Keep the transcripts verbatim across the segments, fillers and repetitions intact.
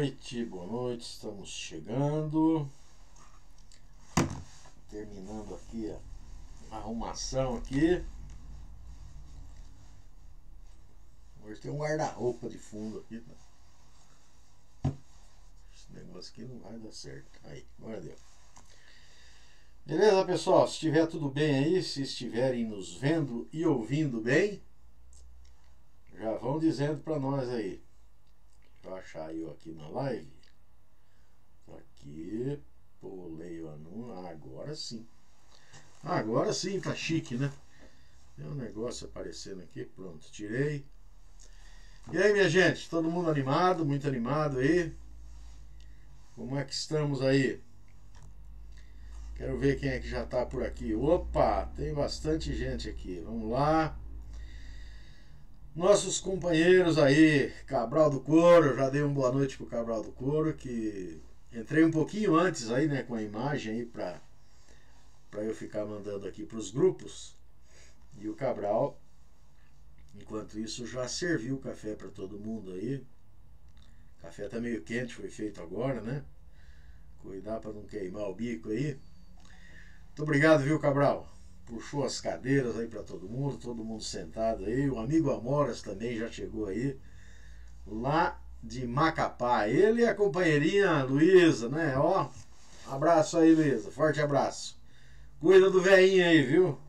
noite, boa noite, estamos chegando, terminando aqui a arrumação aqui. Hoje tem um guarda-roupa de fundo aqui, esse negócio aqui não vai dar certo, aí, agora deu. Beleza, pessoal, se estiver tudo bem aí, se estiverem nos vendo e ouvindo bem, já vão dizendo para nós aí. Deixa eu achar eu aqui na live. Aqui, pulei o anúncio. Ah, agora sim. Agora sim, tá chique, né? Tem um negócio aparecendo aqui. Pronto, tirei. E aí, minha gente? Todo mundo animado? Muito animado aí? Como é que estamos aí? Quero ver quem é que já tá por aqui. Opa, tem bastante gente aqui. Vamos lá. Nossos companheiros aí, Cabral do Couro, já dei uma boa noite pro Cabral do Couro, que entrei um pouquinho antes aí, né, com a imagem aí pra, pra eu ficar mandando aqui pros grupos. E o Cabral, enquanto isso, já serviu o café para todo mundo aí. O café tá meio quente, foi feito agora, né? Cuidar para não queimar o bico aí. Muito obrigado, viu, Cabral? Puxou as cadeiras aí para todo mundo, todo mundo sentado aí. O amigo Amoras também já chegou aí, lá de Macapá. Ele e a companheirinha Luísa, né? Ó, abraço aí, Luísa, forte abraço. Cuida do velhinho aí, viu?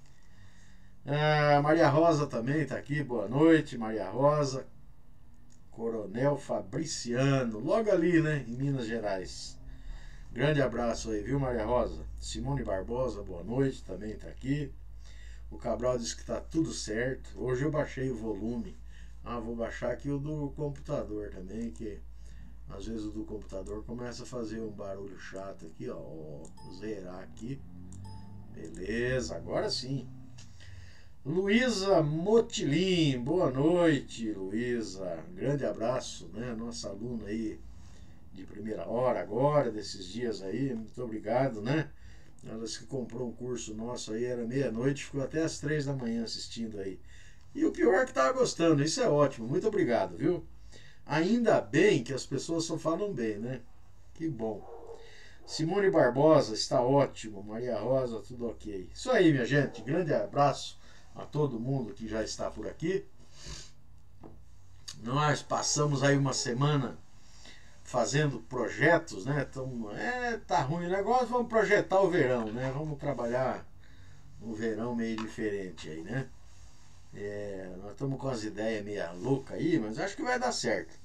Ah, Maria Rosa também tá aqui, boa noite, Maria Rosa. Coronel Fabriciano, logo ali, né, em Minas Gerais. Grande abraço aí, viu, Maria Rosa? Simone Barbosa, boa noite, também tá aqui. O Cabral disse que tá tudo certo. Hoje eu baixei o volume. Ah, vou baixar aqui o do computador também, que às vezes o do computador começa a fazer um barulho chato aqui, ó. Vou zerar aqui. Beleza, agora sim. Luísa Motilin, boa noite, Luísa. Grande abraço, né? Nossa aluna aí de primeira hora agora, desses dias aí, muito obrigado, né? Ela que comprou um curso nosso aí, era meia-noite, ficou até as três da manhã assistindo aí. E o pior é que tava gostando, isso é ótimo, muito obrigado, viu? Ainda bem que as pessoas só falam bem, né? Que bom. Simone Barbosa, está ótimo, Maria Rosa, tudo ok. Isso aí, minha gente, grande abraço a todo mundo que já está por aqui. Nós passamos aí uma semana fazendo projetos, né? Então, é, tá ruim o negócio, vamos projetar o verão, né? Vamos trabalhar um verão meio diferente aí, né? É, nós estamos com as ideias meio loucas aí, mas acho que vai dar certo.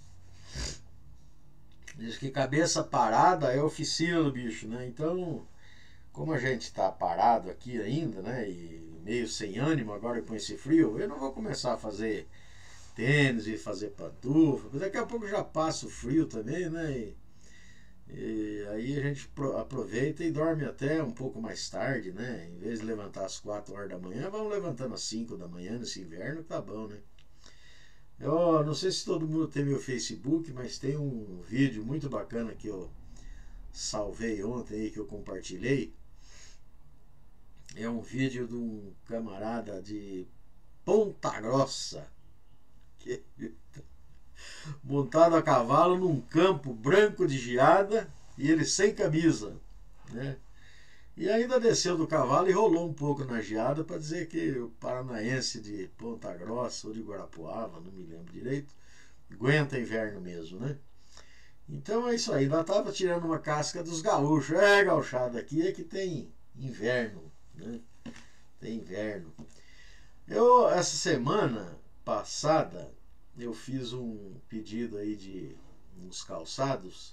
Diz que cabeça parada é oficina do bicho, né? Então, como a gente tá parado aqui ainda, né? E meio sem ânimo agora com esse frio, eu não vou começar a fazer tênis e fazer pantufa. Daqui a pouco já passa o frio também, né? E, e aí a gente aproveita e dorme até um pouco mais tarde, né? Em vez de levantar às quatro horas da manhã, vamos levantando às cinco da manhã nesse inverno, tá bom, né? Eu não sei se todo mundo tem meu Facebook, mas tem um vídeo muito bacana que eu salvei ontem aí, que eu compartilhei. É um vídeo de um camarada de Ponta Grossa, que montado a cavalo num campo branco de geada e ele sem camisa, né? E ainda desceu do cavalo e rolou um pouco na geada para dizer que o paranaense de Ponta Grossa ou de Guarapuava, não me lembro direito, aguenta inverno mesmo, né? Então é isso aí, ainda estava tirando uma casca dos gaúchos. É, gauchada, aqui é que tem inverno, né? Tem inverno. Eu, essa semana passada, eu fiz um pedido aí de uns calçados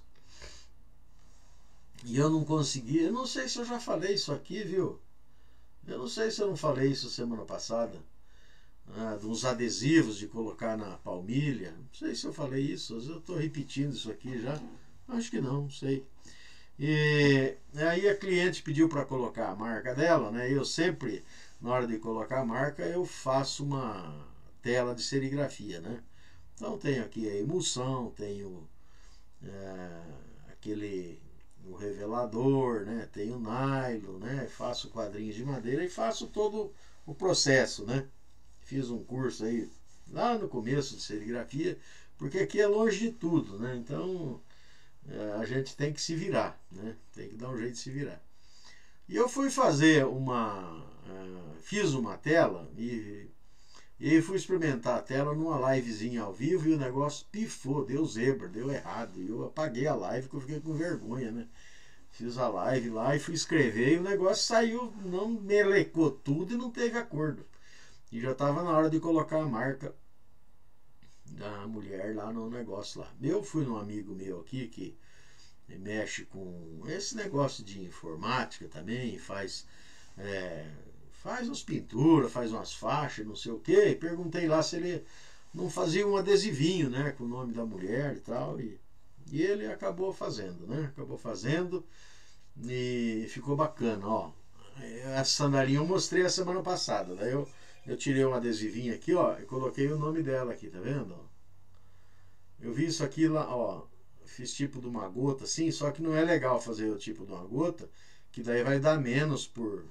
e eu não consegui. Eu não sei se eu já falei isso aqui, viu? Eu não sei se eu não falei isso semana passada. Ah, de uns adesivos de colocar na palmilha. Não sei se eu falei isso. Eu estou repetindo isso aqui já. Acho que não, não sei. E aí a cliente pediu para colocar a marca dela, né? Eu sempre, na hora de colocar a marca, eu faço uma tela de serigrafia, né? Então tenho aqui a emulsão, tenho é, aquele o revelador, né? Tenho nylon, né? Faço quadrinhos de madeira e faço todo o processo, né? Fiz um curso aí lá no começo de serigrafia, porque aqui é longe de tudo, né? Então é, a gente tem que se virar, né? Tem que dar um jeito de se virar. E eu fui fazer uma... Uh, fiz uma tela e, e fui experimentar a tela numa livezinha ao vivo e o negócio pifou, deu zebra, deu errado. E eu apaguei a live porque eu fiquei com vergonha, né? Fiz a live lá e fui escrever e o negócio saiu, não melecou tudo e não teve acordo. E já estava na hora de colocar a marca da mulher lá no negócio lá. Eu fui num amigo meu aqui que mexe com esse negócio de informática também, faz é, faz umas pinturas, faz umas faixas, não sei o que, e perguntei lá se ele não fazia um adesivinho, né, com o nome da mulher e tal, e, e ele acabou fazendo, né, acabou fazendo e ficou bacana, ó. Essa sandalinha eu mostrei a semana passada, daí eu, eu tirei um adesivinho aqui, ó, e coloquei o nome dela aqui, tá vendo? Eu vi isso aqui lá, ó. Fiz tipo de uma gota assim, só que não é legal fazer o tipo de uma gota, que daí vai dar menos por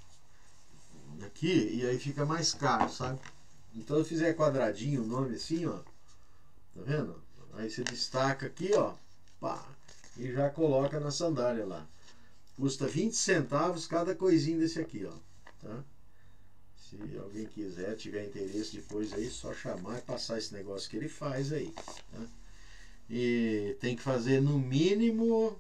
aqui e aí fica mais caro, sabe? Então eu fizer quadradinho o nome assim, ó, tá vendo? Aí você destaca aqui, ó, pá, e já coloca na sandália lá. Custa vinte centavos cada coisinho desse aqui, ó, tá? Se alguém quiser, tiver interesse depois aí, só chamar e passar esse negócio que ele faz aí, tá? E tem que fazer no mínimo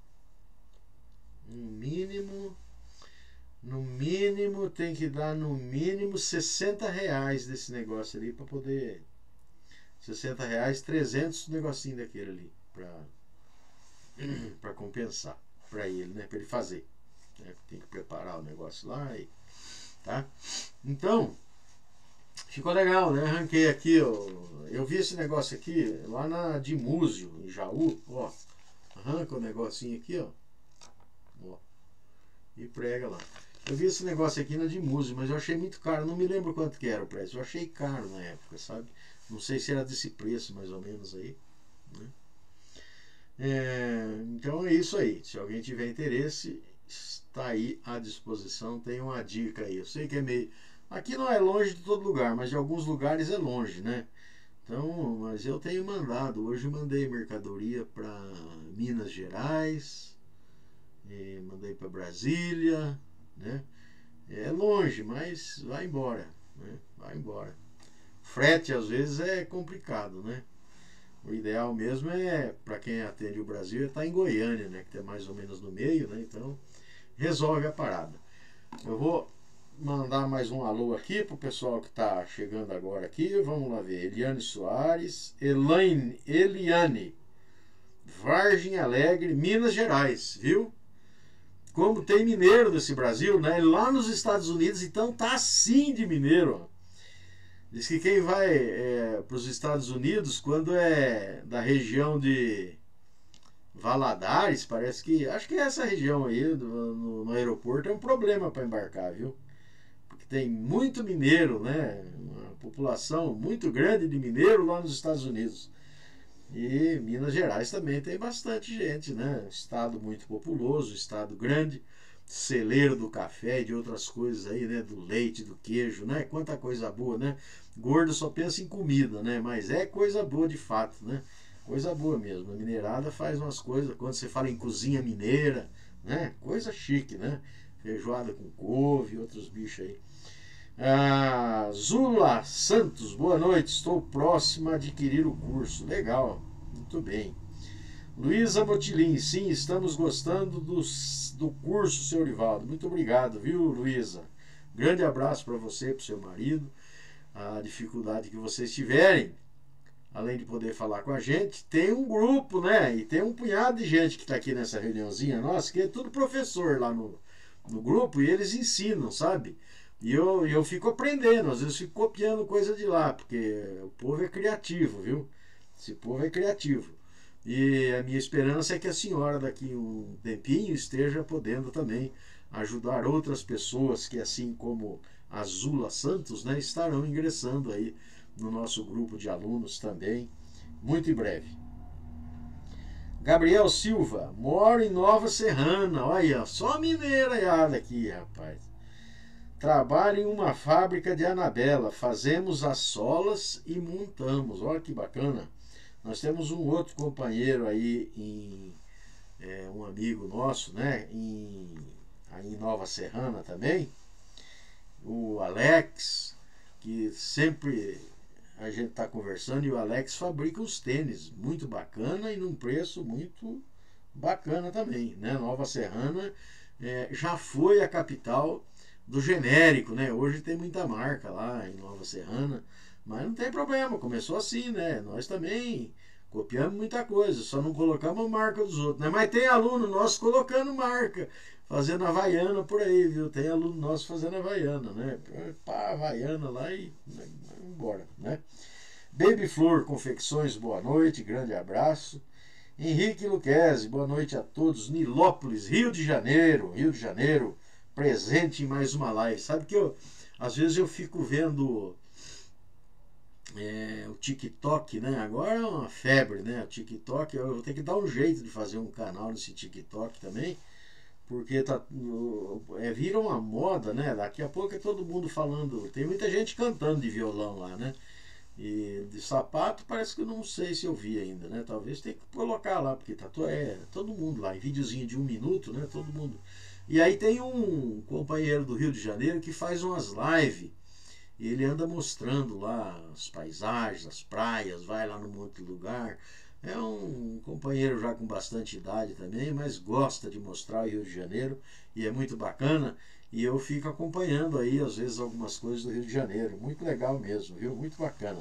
no mínimo no mínimo tem que dar no mínimo sessenta reais desse negócio ali para poder, sessenta reais, trezentos negocinho daquele ali para para compensar para ele, né, para ele fazer, né? Tem que preparar o negócio lá e, tá? Então ficou legal, né? Arranquei aqui, ó. Eu vi esse negócio aqui lá na de Múzio, em Jaú, ó. Arranca o negocinho aqui, ó. Ó. E prega lá. Eu vi esse negócio aqui na de Múzio, mas eu achei muito caro. Não me lembro quanto que era o preço. Eu achei caro na época, sabe? Não sei se era desse preço, mais ou menos aí, né? É, então é isso aí. Se alguém tiver interesse, está aí à disposição. Tem uma dica aí. Eu sei que é meio... Aqui não é longe de todo lugar, mas de alguns lugares é longe, né? Então, mas eu tenho mandado. Hoje mandei mercadoria para Minas Gerais, mandei para Brasília, né? É longe, mas vai embora, né? Vai embora. Frete às vezes é complicado, né? O ideal mesmo é, para quem atende o Brasil, é estar em Goiânia, né? Que é mais ou menos no meio, né? Então, resolve a parada. Eu vou mandar mais um alô aqui pro pessoal que está chegando agora aqui. Vamos lá ver. Eliane Soares, Elaine, Eliane, Vargem Alegre, Minas Gerais, viu? Como tem mineiro desse Brasil, né? Lá nos Estados Unidos, então tá assim de mineiro. Diz que quem vai é, para os Estados Unidos, quando é da região de Valadares, parece que, acho que é essa região aí, do, no, no aeroporto, é um problema para embarcar, viu? Tem muito mineiro, né? Uma população muito grande de mineiro lá nos Estados Unidos. E Minas Gerais também tem bastante gente, né? Estado muito populoso, estado grande, celeiro do café e de outras coisas aí, né? Do leite, do queijo, né? Quanta coisa boa, né? Gordo só pensa em comida, né? Mas é coisa boa de fato, né? Coisa boa mesmo. A mineirada faz umas coisas, quando você fala em cozinha mineira, né? Coisa chique, né? Feijoada com couve e outros bichos aí. Ah, Zula Santos, boa noite, estou próxima a adquirir o curso. Legal, muito bem. Luísa Motilin, sim, estamos gostando do, do curso, seu Rivaldo. Muito obrigado, viu, Luísa? Grande abraço para você, para o seu marido. A dificuldade que vocês tiverem, além de poder falar com a gente, tem um grupo, né? E tem um punhado de gente que está aqui nessa reuniãozinha nossa, que é tudo professor lá no, no grupo, e eles ensinam, sabe? E eu, eu fico aprendendo, às vezes fico copiando coisa de lá, porque o povo é criativo, viu? Esse povo é criativo. E a minha esperança é que a senhora daqui um tempinho esteja podendo também ajudar outras pessoas que, assim como a Zula Santos, né, estarão ingressando aí no nosso grupo de alunos também, muito em breve. Gabriel Silva, moro em Nova Serrana, olha, só mineiraiada aqui, rapaz. Trabalho em uma fábrica de Anabela, fazemos as solas e montamos, olha que bacana. Nós temos um outro companheiro aí, em, é, um amigo nosso, né, em, aí em Nova Serrana também, o Alex, que sempre a gente está conversando, e o Alex fabrica os tênis muito bacana e num preço muito bacana também, né? Nova Serrana é, já foi a capital do genérico, né? Hoje tem muita marca lá em Nova Serrana, mas não tem problema, começou assim, né? Nós também copiamos muita coisa, só não colocamos a marca dos outros, né? Mas tem aluno nosso colocando marca, fazendo Havaiana por aí, viu? Tem aluno nosso fazendo Havaiana, né? Pá, Havaiana lá e vai embora, né? Baby Flor Confecções, boa noite, grande abraço. Henrique Luquezzi, boa noite a todos. Nilópolis, Rio de Janeiro, Rio de Janeiro, presente em mais uma live. Sabe que eu, às vezes eu fico vendo é, o TikTok, né? Agora é uma febre, né? O TikTok, eu vou ter que dar um jeito de fazer um canal nesse TikTok também, porque tá, é, vira uma moda, né? Daqui a pouco é todo mundo falando, tem muita gente cantando de violão lá, né? E de sapato parece que eu não sei se eu vi ainda, né? Talvez tenha que colocar lá, porque tá é, todo mundo lá, em videozinho de um minuto, né? Todo mundo. E aí tem um companheiro do Rio de Janeiro que faz umas lives, e ele anda mostrando lá as paisagens, as praias, vai lá num monte de lugar. É um companheiro já com bastante idade também, mas gosta de mostrar o Rio de Janeiro, e é muito bacana. E eu fico acompanhando aí, às vezes, algumas coisas do Rio de Janeiro. Muito legal mesmo, viu? Muito bacana.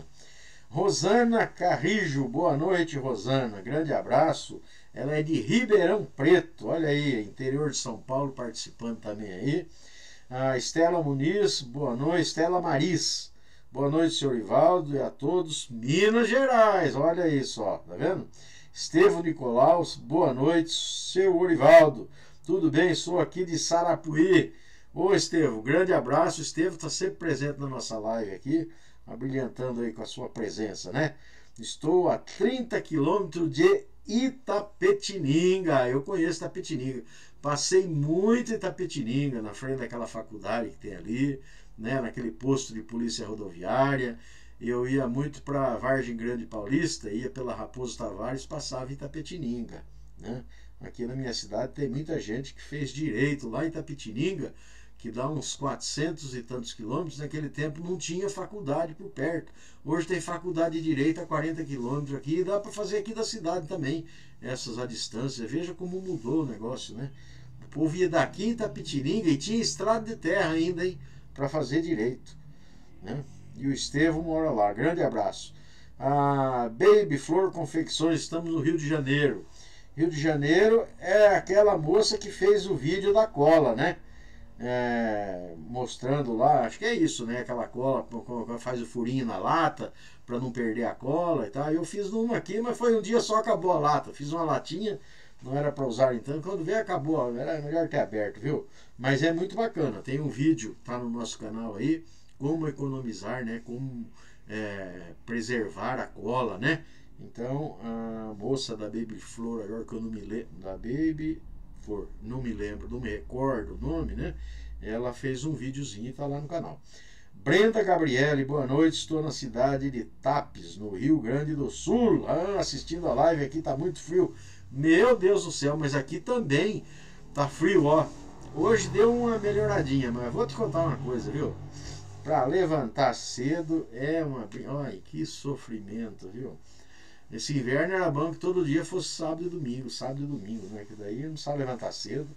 Rosana Carrijo, boa noite, Rosana. Grande abraço. Ela é de Ribeirão Preto, olha aí, interior de São Paulo, participando também aí. A Estela Muniz, boa noite. Estela Maris, boa noite, senhor Ivaldo, e a todos. Minas Gerais, olha aí só, tá vendo? Estevão Nicolaus, boa noite, seu Orivaldo. Tudo bem? Sou aqui de Sarapuí. Ô Estevão, grande abraço. Estevão está sempre presente na nossa live aqui, abrilhantando aí com a sua presença, né? Estou a trinta quilômetros de Itapetininga. Eu conheço Itapetininga. Passei muito em Itapetininga, na frente daquela faculdade que tem ali, né? Naquele posto de polícia rodoviária. Eu ia muito para Vargem Grande Paulista, ia pela Raposo Tavares, passava em Itapetininga, né? Aqui na minha cidade tem muita gente que fez direito lá em Itapetininga, que dá uns quatrocentos e tantos quilômetros. Naquele tempo não tinha faculdade por perto. Hoje tem faculdade de direito a quarenta quilômetros aqui, e dá para fazer aqui da cidade também, essas a distância. Veja como mudou o negócio, né? O povo ia daqui em Itapetininga e tinha estrada de terra ainda, hein, para fazer direito, né? E o Estevão mora lá. Grande abraço. A Baby Flor Confecções, estamos no Rio de Janeiro. Rio de Janeiro é aquela moça que fez o vídeo da cola, né? É, mostrando lá, acho que é isso, né? Aquela cola, faz o furinho na lata para não perder a cola e tal. Eu fiz uma aqui, mas foi um dia só, acabou a lata. Fiz uma latinha, não era para usar então. Quando veio, acabou. Era melhor ter aberto, viu? Mas é muito bacana. Tem um vídeo, tá no nosso canal aí, como economizar, né? Como é, preservar a cola, né? Então, a moça da Baby Flor, agora que eu não me lembro, da Baby Flor, não me lembro, não me recordo o nome, né? Ela fez um videozinho e tá lá no canal. Brenda Gabriele, boa noite, estou na cidade de Tapes, no Rio Grande do Sul. Ah, assistindo a live aqui, tá muito frio. Meu Deus do céu, mas aqui também tá frio, ó. Hoje deu uma melhoradinha, mas vou te contar uma coisa, viu? Para levantar cedo é uma... Ai, que sofrimento, viu? Esse inverno era bom que todo dia fosse sábado e domingo, sábado e domingo, né? Que daí não sabe levantar cedo.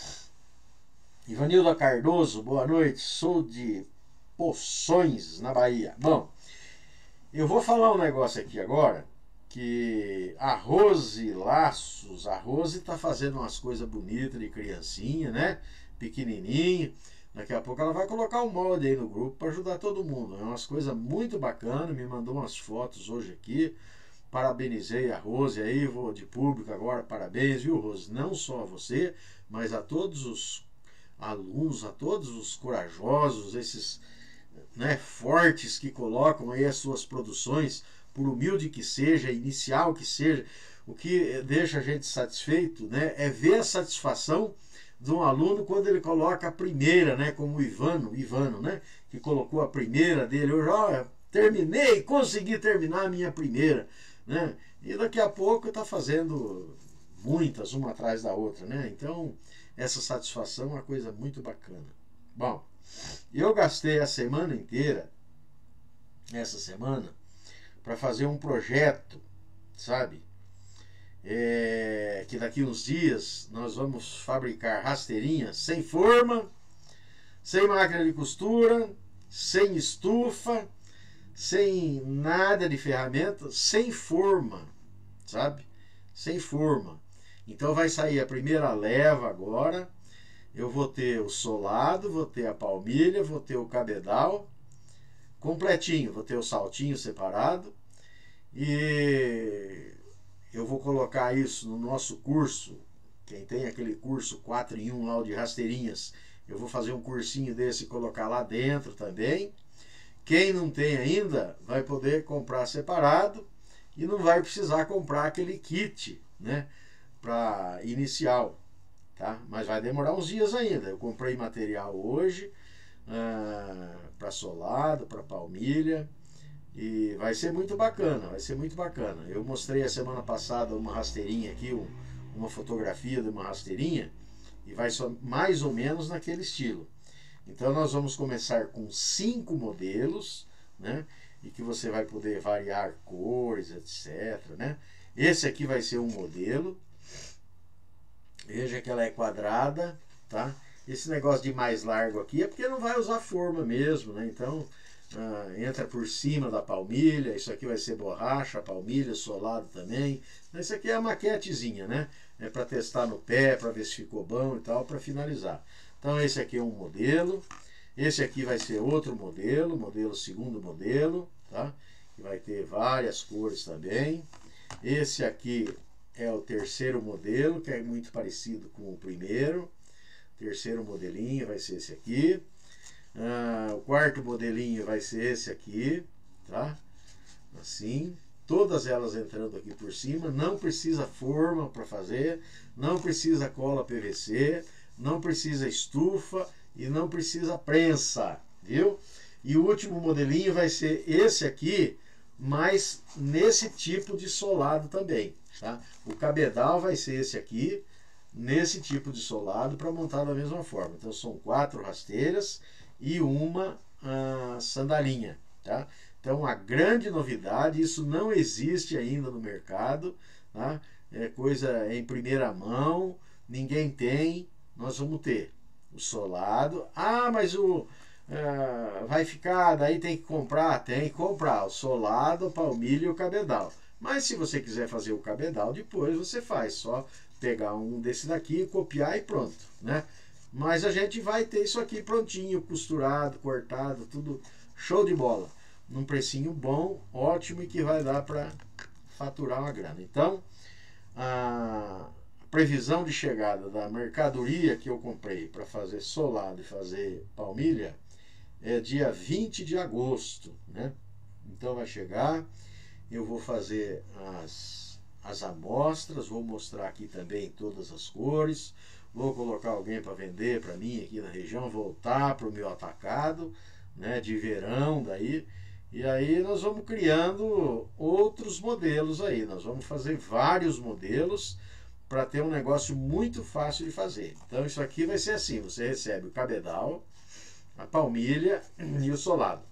Ivanilda Cardoso, boa noite, sou de Poções, na Bahia. Bom, eu vou falar um negócio aqui agora, que a Rose Laços, a Rose tá fazendo umas coisas bonitas de criancinha, né? Pequenininha. Daqui a pouco ela vai colocar um molde aí no grupo para ajudar todo mundo. É umas coisas muito bacanas, me mandou umas fotos hoje aqui. Parabenizei a Rose aí, vou de público agora, parabéns, viu, Rose? Não só a você, mas a todos os alunos, a todos os corajosos, esses, né, fortes que colocam aí as suas produções, por humilde que seja, inicial que seja. O que deixa a gente satisfeito, né, é ver a satisfação de um aluno quando ele coloca a primeira, né, como o Ivano, Ivano, né, que colocou a primeira dele. Eu já terminei, consegui terminar a minha primeira, né? e daqui a pouco está fazendo muitas, uma atrás da outra, né? Então, essa satisfação é uma coisa muito bacana. Bom, eu gastei a semana inteira, essa semana, para fazer um projeto, sabe? É, que daqui uns dias nós vamos fabricar rasteirinhas sem forma, sem máquina de costura, sem estufa, sem nada de ferramenta, sem forma, sabe? Sem forma. Então vai sair a primeira leva agora. Eu vou ter o solado, vou ter a palmilha, vou ter o cabedal completinho, vou ter o saltinho separado, e eu vou colocar isso no nosso curso. Quem tem aquele curso quatro em um lá de rasteirinhas, eu vou fazer um cursinho desse e colocar lá dentro também. Quem não tem ainda vai poder comprar separado e não vai precisar comprar aquele kit, né, para inicial, tá? Mas vai demorar uns dias ainda. Eu comprei material hoje, ah, para solado, para palmilha, e vai ser muito bacana, vai ser muito bacana. Eu mostrei a semana passada uma rasteirinha aqui, um, uma fotografia de uma rasteirinha, e vai só mais ou menos naquele estilo. Então nós vamos começar com cinco modelos, né? E que você vai poder variar cores, etcétera, né? Esse aqui vai ser um modelo. Veja que ela é quadrada, tá? Esse negócio de mais largo aqui é porque não vai usar forma mesmo, né? Então ah, entra por cima da palmilha. Isso aqui vai ser borracha, palmilha, solado também. Isso aqui é a maquetezinha, né? É para testar no pé, para ver se ficou bom e tal, para finalizar. Então esse aqui é um modelo. Esse aqui vai ser outro modelo, modelo segundo modelo, tá? Que vai ter várias cores também. Esse aqui é o terceiro modelo, que é muito parecido com o primeiro. Terceiro modelinho vai ser esse aqui. Ah, o quarto modelinho vai ser esse aqui, tá? Assim, todas elas entrando aqui por cima. Não precisa forma para fazer, não precisa cola P V C, não precisa estufa e não precisa prensa, viu? E o último modelinho vai ser esse aqui, mas nesse tipo de solado também, tá? O cabedal vai ser esse aqui, nesse tipo de solado, para montar da mesma forma. Então são quatro rasteiras e uma ah, sandalinha, tá? Então a grande novidade, isso não existe ainda no mercado, tá? É coisa em primeira mão, ninguém tem, nós vamos ter o solado. Ah, mas o ah, vai ficar, daí tem que comprar, tem que comprar o solado, a palmilha e o cabedal. Mas se você quiser fazer o cabedal, depois você faz, só pegar um desse daqui, copiar e pronto, né? Mas a gente vai ter isso aqui prontinho, costurado, cortado, tudo show de bola, num precinho bom, ótimo, e que vai dar para faturar uma grana. Então, a previsão de chegada da mercadoria que eu comprei para fazer solado e fazer palmilha é dia vinte de agosto, né? Então vai chegar, eu vou fazer as, as amostras, vou mostrar aqui também todas as cores, vou colocar alguém para vender para mim aqui na região, voltar para o meu atacado, né, de verão daí, e aí nós vamos criando outros modelos aí, nós vamos fazer vários modelos para ter um negócio muito fácil de fazer. Então isso aqui vai ser assim, você recebe o cabedal, a palmilha e o solado.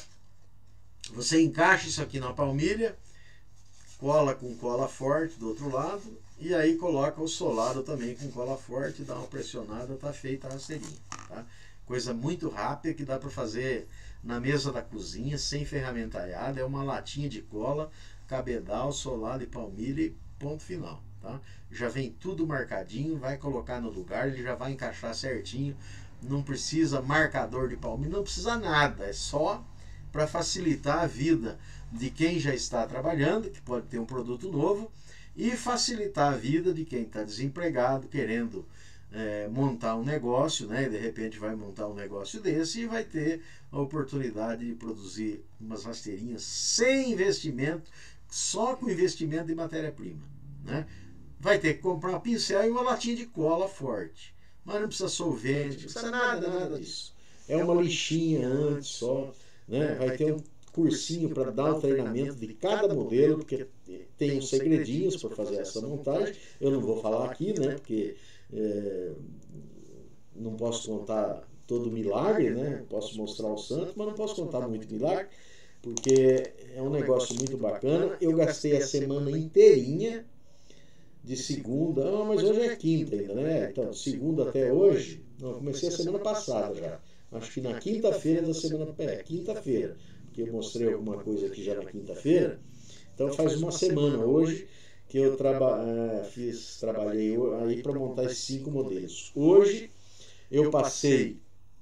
Você encaixa isso aqui na palmilha, cola com cola forte do outro lado, e aí coloca o solado também com cola forte, dá uma pressionada, tá feita a rasteirinha, tá? Coisa muito rápida que dá para fazer na mesa da cozinha, sem ferramentalhada, é uma latinha de cola, cabedal, solado e palmilha e ponto final, tá? Já vem tudo marcadinho, vai colocar no lugar, ele já vai encaixar certinho, não precisa marcador de palmilha, não precisa nada, é só para facilitar a vida de quem já está trabalhando, que pode ter um produto novo, e facilitar a vida de quem está desempregado, querendo é, montar um negócio, né? E de repente vai montar um negócio desse e vai ter a oportunidade de produzir umas rasteirinhas sem investimento, só com investimento de matéria-prima, né? Vai ter que comprar um pincel e uma latinha de cola forte, mas não precisa solvente, não precisa nada, nada disso. É uma lixinha antes só, né? Vai ter um cursinho para dar o treinamento de cada modelo, porque tem uns segredinhos para fazer essa montagem. Eu não vou falar aqui, né, porque é, não posso contar todo o milagre, né? Posso mostrar o santo, mas não posso contar muito milagre, porque é um negócio muito bacana. Eu gastei a semana inteirinha, de segunda, ah, mas hoje é quinta ainda, né? Então, segunda até hoje, não, comecei a semana passada já. Acho que na quinta-feira da semana, é, quinta-feira, porque eu mostrei alguma coisa aqui já na quinta-feira. Então faz uma semana hoje que eu traba, é, fiz, trabalhei aí para montar esses cinco modelos. Hoje eu passei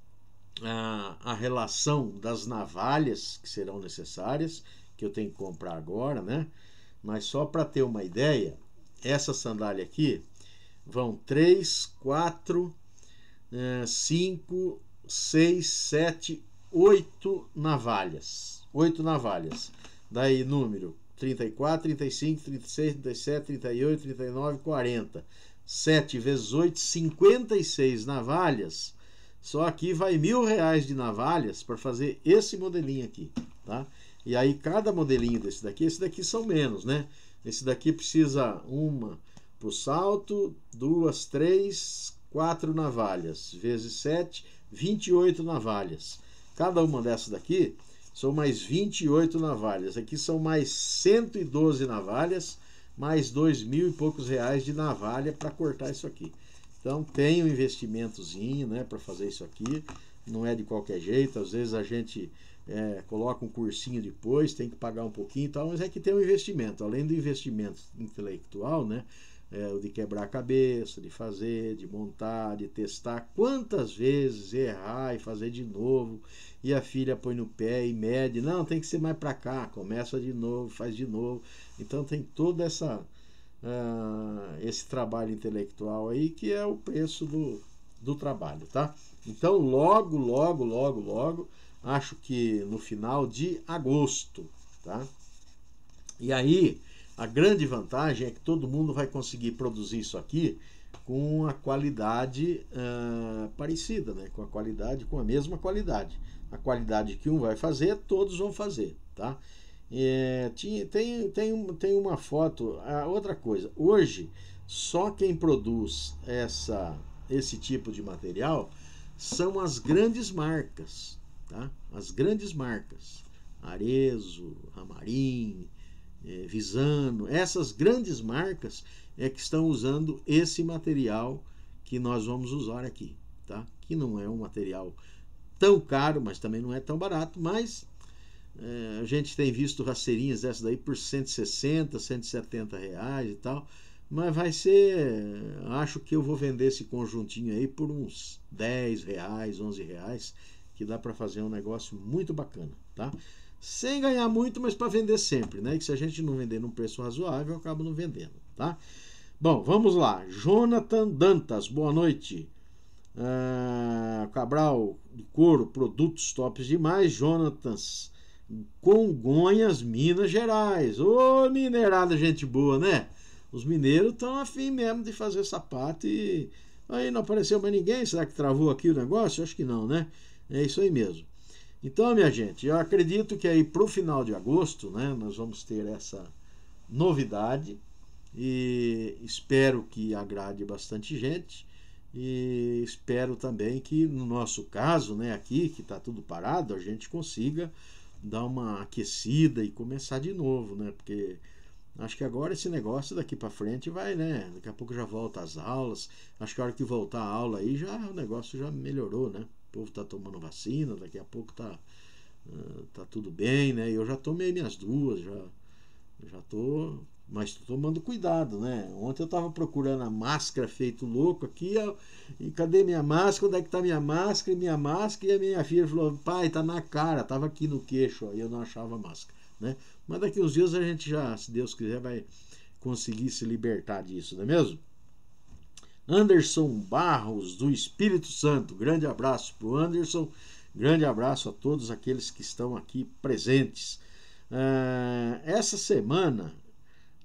a, a relação das navalhas que serão necessárias, que eu tenho que comprar agora, né? Mas só para ter uma ideia, essa sandália aqui vão três, quatro, cinco, seis, sete, oito navalhas. oito navalhas. Daí número trinta e quatro, trinta e cinco, trinta e seis, trinta e sete, trinta e oito, trinta e nove, quarenta. sete vezes oito, cinquenta e seis navalhas. Só aqui vai mil reais de navalhas para fazer esse modelinho aqui, tá? E aí cada modelinho desse daqui, esse daqui são menos, né? Esse daqui precisa uma para o salto, duas, três, quatro navalhas, vezes sete, vinte e oito navalhas. Cada uma dessas daqui são mais vinte e oito navalhas. Aqui são mais cento e doze navalhas, mais dois mil e poucos reais de navalha para cortar isso aqui. Então tem um investimentozinho, né, para fazer isso aqui. Não é de qualquer jeito. Às vezes a gente é, coloca um cursinho depois, tem que pagar um pouquinho e tal, mas é que tem um investimento. Além do investimento intelectual, né, é, o de quebrar a cabeça, de fazer, de montar, de testar, quantas vezes errar e fazer de novo, e a filha põe no pé e mede, não, tem que ser mais para cá, começa de novo, faz de novo. Então tem toda essa uh, esse trabalho intelectual aí, que é o preço do, do trabalho, tá? Então logo, logo, logo, logo, acho que no final de agosto, tá? E aí a grande vantagem é que todo mundo vai conseguir produzir isso aqui com a qualidade uh, parecida, né? Com a qualidade, com a mesma qualidade. A qualidade que um vai fazer, todos vão fazer, tá? É, tinha, tem, tem, tem uma foto, ah, outra coisa, hoje só quem produz essa, esse tipo de material são as grandes marcas, tá? As grandes marcas, Arezzo, Ramarim, É, Visano, essas grandes marcas é que estão usando esse material que nós vamos usar aqui, tá? Que não é um material tão caro, mas também não é tão barato, mas é, a gente tem visto rasteirinhas dessas daí por cento e sessenta, cento e setenta reais e tal, mas vai ser, acho que eu vou vender esse conjuntinho aí por uns dez reais, onze reais, que dá para fazer um negócio muito bacana, tá? Sem ganhar muito, mas para vender sempre, né? Que se a gente não vender num preço razoável, eu acabo não vendendo, tá? Bom, vamos lá. Jonathan Dantas, boa noite. Ah, Cabral de Couro, produtos tops demais. Jonatas, Congonhas, Minas Gerais. Ô, minerada, gente boa, né? Os mineiros estão afim mesmo de fazer sapato e aí não apareceu mais ninguém. Será que travou aqui o negócio? Acho que não, né? É isso aí mesmo. Então, minha gente, eu acredito que aí para o final de agosto, né, nós vamos ter essa novidade e espero que agrade bastante gente e espero também que no nosso caso, né, aqui que está tudo parado, a gente consiga dar uma aquecida e começar de novo, né, porque acho que agora esse negócio daqui para frente vai, né, daqui a pouco já volta às aulas, acho que a hora que voltar a aula aí já o negócio já melhorou, né. O povo está tomando vacina, daqui a pouco tá, uh, tá tudo bem, né? Eu já tomei minhas duas, já, já tô, mas tô tomando cuidado, né? Ontem eu tava procurando a máscara feito louco aqui, ó, e cadê minha máscara? Onde é que tá minha máscara? E minha máscara, e a minha filha falou, pai, tá na cara, tava aqui no queixo, ó, e eu não achava a máscara, né? Mas daqui uns dias a gente já, se Deus quiser, vai conseguir se libertar disso, não é mesmo? Anderson Barros, do Espírito Santo, grande abraço para o Anderson, grande abraço a todos aqueles que estão aqui presentes. Uh, essa semana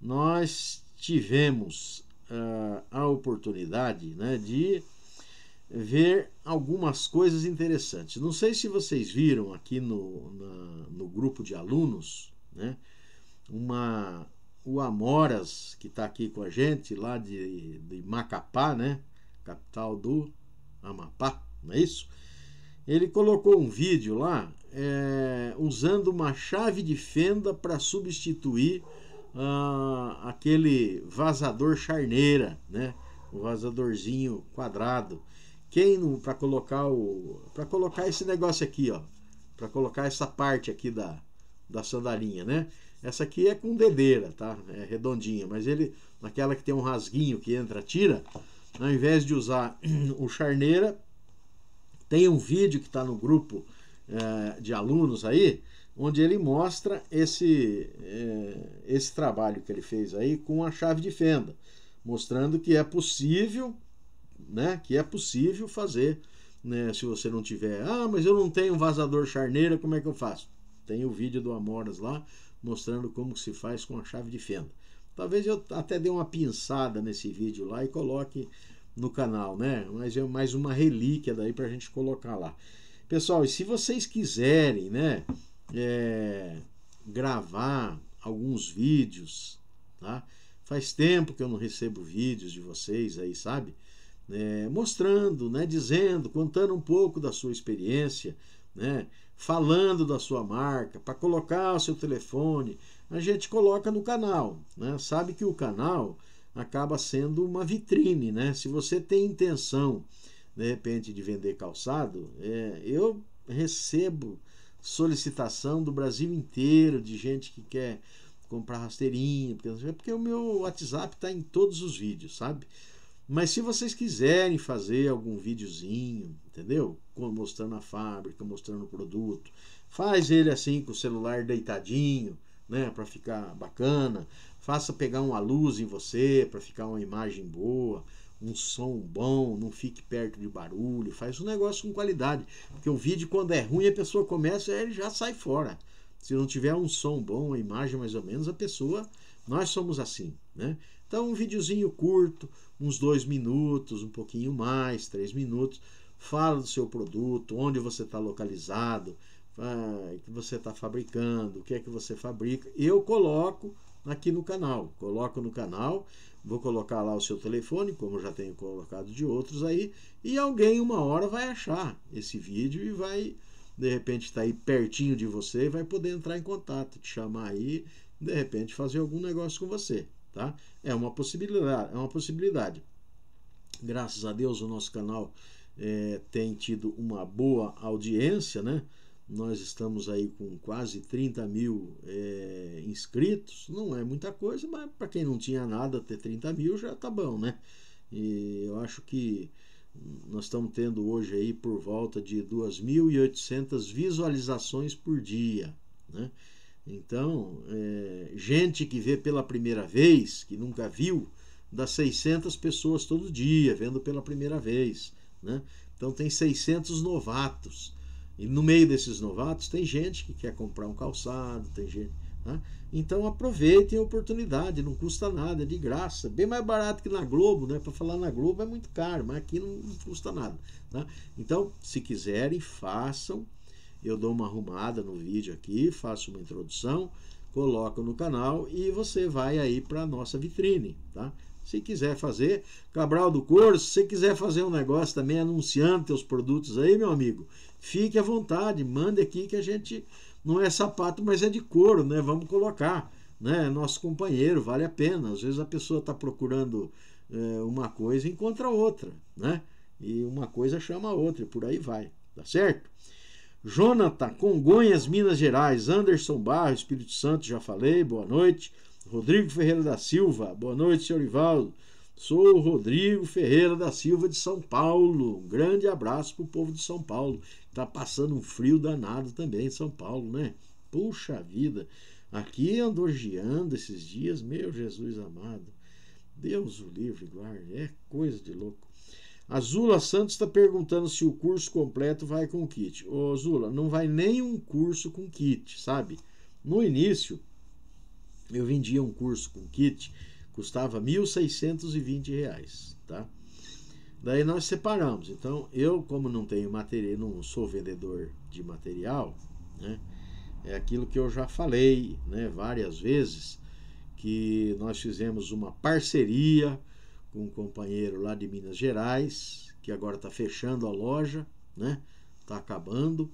nós tivemos uh, a oportunidade, né, de ver algumas coisas interessantes. Não sei se vocês viram aqui no, na, no grupo de alunos, né? Uma, o Amoras, que está aqui com a gente, lá de, de Macapá, né? Capital do Amapá, não é isso? Ele colocou um vídeo lá é, usando uma chave de fenda para substituir ah, aquele vazador charneira, né? O vazadorzinho quadrado. Quem para colocar o para colocar esse negócio aqui, ó, para colocar essa parte aqui da, da sandalinha, né? Essa aqui é com dedeira, tá? É redondinha, mas ele naquela que tem um rasguinho que entra, tira, ao invés de usar o charneira, tem um vídeo que está no grupo é, de alunos aí, onde ele mostra esse é, esse trabalho que ele fez aí com a chave de fenda, mostrando que é possível, né, que é possível fazer, né, se você não tiver, ah, mas eu não tenho vazador charneira, como é que eu faço? Tem o vídeo do Amoras lá, mostrando como se faz com a chave de fenda. Talvez eu até dê uma pinçada nesse vídeo lá e coloque no canal, né, mas é mais uma relíquia daí pra gente colocar lá. Pessoal, e se vocês quiserem, né, é, gravar alguns vídeos, tá? Faz tempo que eu não recebo vídeos de vocês aí, sabe? É, mostrando, né, dizendo, contando um pouco da sua experiência, né, falando da sua marca, para colocar o seu telefone, a gente coloca no canal, né? Sabe que o canal acaba sendo uma vitrine, né? Se você tem intenção, de repente, de vender calçado, é, eu recebo solicitação do Brasil inteiro de gente que quer comprar rasteirinha, porque, porque o meu WhatsApp está em todos os vídeos, sabe? Mas se vocês quiserem fazer algum videozinho, entendeu? Mostrando a fábrica, mostrando o produto, faz ele assim com o celular deitadinho, né, para ficar bacana. Faça pegar uma luz em você para ficar uma imagem boa, um som bom, não fique perto de barulho, faz um negócio com qualidade, porque o vídeo quando é ruim a pessoa começa, ele já sai fora. Se não tiver um som bom, uma imagem mais ou menos, a pessoa, nós somos assim, né? Então um videozinho curto, uns dois minutos, um pouquinho mais, três minutos, fala do seu produto, onde você está localizado, o que você está fabricando, o que é que você fabrica. Eu coloco aqui no canal, coloco no canal, vou colocar lá o seu telefone, como já tenho colocado de outros aí, e alguém uma hora vai achar esse vídeo e vai, de repente, estar tá aí pertinho de você e vai poder entrar em contato, te chamar aí, de repente fazer algum negócio com você, tá? É uma possibilidade, é uma possibilidade. Graças a Deus o nosso canal é, tem tido uma boa audiência, né? Nós estamos aí com quase trinta mil é, inscritos. Não é muita coisa, mas para quem não tinha nada, ter trinta mil já tá bom, né? E eu acho que nós estamos tendo hoje aí por volta de duas mil e oitocentas visualizações por dia, né? Então, é, gente que vê pela primeira vez, que nunca viu, dá seiscentas pessoas todo dia vendo pela primeira vez, né? Então tem seiscentos novatos. E no meio desses novatos tem gente que quer comprar um calçado, tem gente, né? Então aproveitem a oportunidade, não custa nada, é de graça, bem mais barato que na Globo, né? Para falar na Globo é muito caro, mas aqui não, não custa nada, tá? Então, se quiserem, façam. Eu dou uma arrumada no vídeo aqui, faço uma introdução, coloco no canal e você vai aí para a nossa vitrine, tá? Se quiser fazer, Cabral do Couro, se você quiser fazer um negócio também anunciando teus produtos aí, meu amigo, fique à vontade, mande aqui que a gente, não é sapato, mas é de couro, né? Vamos colocar, né? Nosso companheiro, vale a pena. Às vezes a pessoa está procurando é, uma coisa e encontra outra, né? E uma coisa chama a outra e por aí vai, tá certo? Jonathan, Congonhas, Minas Gerais. Anderson Barro, Espírito Santo, já falei, boa noite. Rodrigo Ferreira da Silva, boa noite, senhor Ivaldo. Sou o Rodrigo Ferreira da Silva de São Paulo. Um grande abraço para o povo de São Paulo. Tá passando um frio danado também em São Paulo, né? Puxa vida, aqui andou geando esses dias, meu Jesus amado. Deus o livre, guarde, é coisa de louco. A Zula Santos está perguntando se o curso completo vai com kit. Ô Zula, não vai nem um curso com kit, sabe? No início, eu vendia um curso com kit, custava mil seiscentos e vinte reais, tá? Daí nós separamos. Então eu, como não tenho material, não sou vendedor de material, né, é aquilo que eu já falei, né, várias vezes, que nós fizemos uma parceria com um companheiro lá de Minas Gerais, que agora está fechando a loja, né, está acabando.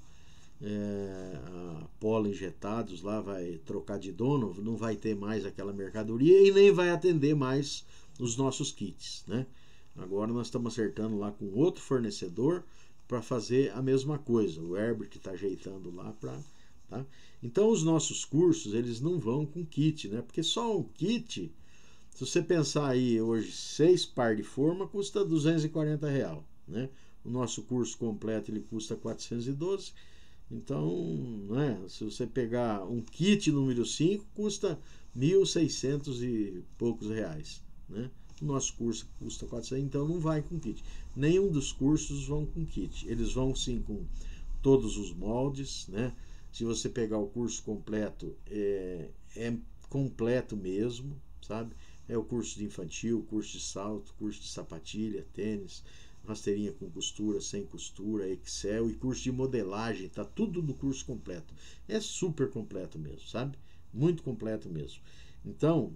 É, a Polo Injetados lá vai trocar de dono, não vai ter mais aquela mercadoria e nem vai atender mais os nossos kits, né? Agora nós estamos acertando lá com outro fornecedor para fazer a mesma coisa. O Herbert está ajeitando lá para, tá? Então os nossos cursos eles não vão com kit, né? Porque só um kit, se você pensar aí hoje, seis par de forma custa duzentos e quarenta reais, né? O nosso curso completo ele custa quatrocentos e doze. Então, né, se você pegar um kit número cinco, custa mil e seiscentos e poucos reais, né? O nosso curso custa quatrocentos, então não vai com kit. Nenhum dos cursos vão com kit. Eles vão sim com todos os moldes, né? Se você pegar o curso completo, é, é completo mesmo, sabe? É o curso de infantil, curso de salto, curso de sapatilha, tênis, rasteirinha com costura, sem costura, Excel e curso de modelagem, tá tudo no curso completo. É super completo mesmo, sabe? Muito completo mesmo. Então,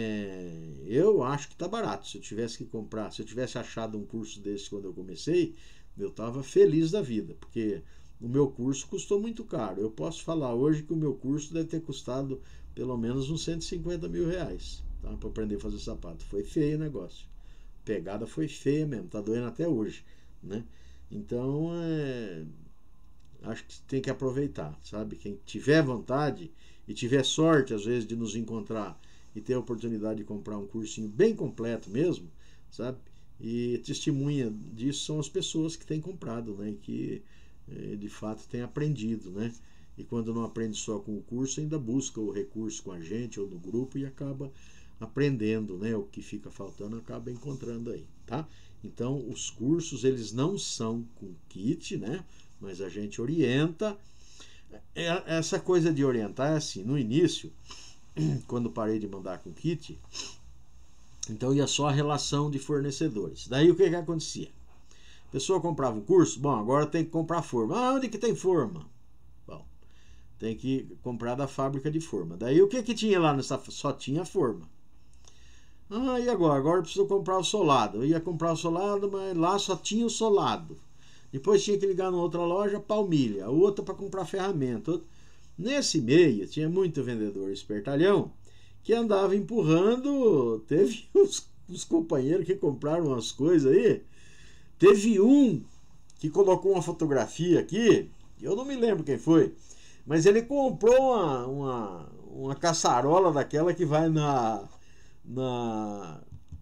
é, eu acho que tá barato. Se eu tivesse que comprar, se eu tivesse achado um curso desse quando eu comecei, eu tava feliz da vida, porque o meu curso custou muito caro. Eu posso falar hoje que o meu curso deve ter custado pelo menos uns cento e cinquenta mil reais, tá? Para aprender a fazer sapato. Foi feio o negócio. Pegada foi feia mesmo, tá doendo até hoje, né? Então, é, acho que tem que aproveitar, sabe? Quem tiver vontade e tiver sorte, às vezes, de nos encontrar e ter a oportunidade de comprar um cursinho bem completo mesmo, sabe? E testemunha disso são as pessoas que têm comprado, né? E que, de fato, têm aprendido, né? E quando não aprende só com o curso, ainda busca o recurso com a gente ou no grupo e acaba aprendendo, né? O que fica faltando acaba encontrando aí, tá? Então, os cursos, eles não são com kit, né? Mas a gente orienta. Essa coisa de orientar é assim, no início, quando parei de mandar com kit, então ia só a relação de fornecedores. Daí o que que acontecia? A pessoa comprava um curso, bom, agora tem que comprar forma. Ah, onde que tem forma? Bom, tem que comprar da fábrica de forma. Daí o que que tinha lá nessa? Só tinha forma. Ah, e agora? Agora eu preciso comprar o solado. Eu ia comprar o solado, mas lá só tinha o solado. Depois tinha que ligar numa outra loja, palmilha. Outra para comprar ferramenta. Nesse meio, tinha muito vendedor espertalhão que andava empurrando. Teve uns, uns companheiros que compraram umas coisas aí. Teve um que colocou uma fotografia aqui. Eu não me lembro quem foi. Mas ele comprou uma, uma, uma caçarola daquela que vai na... Na,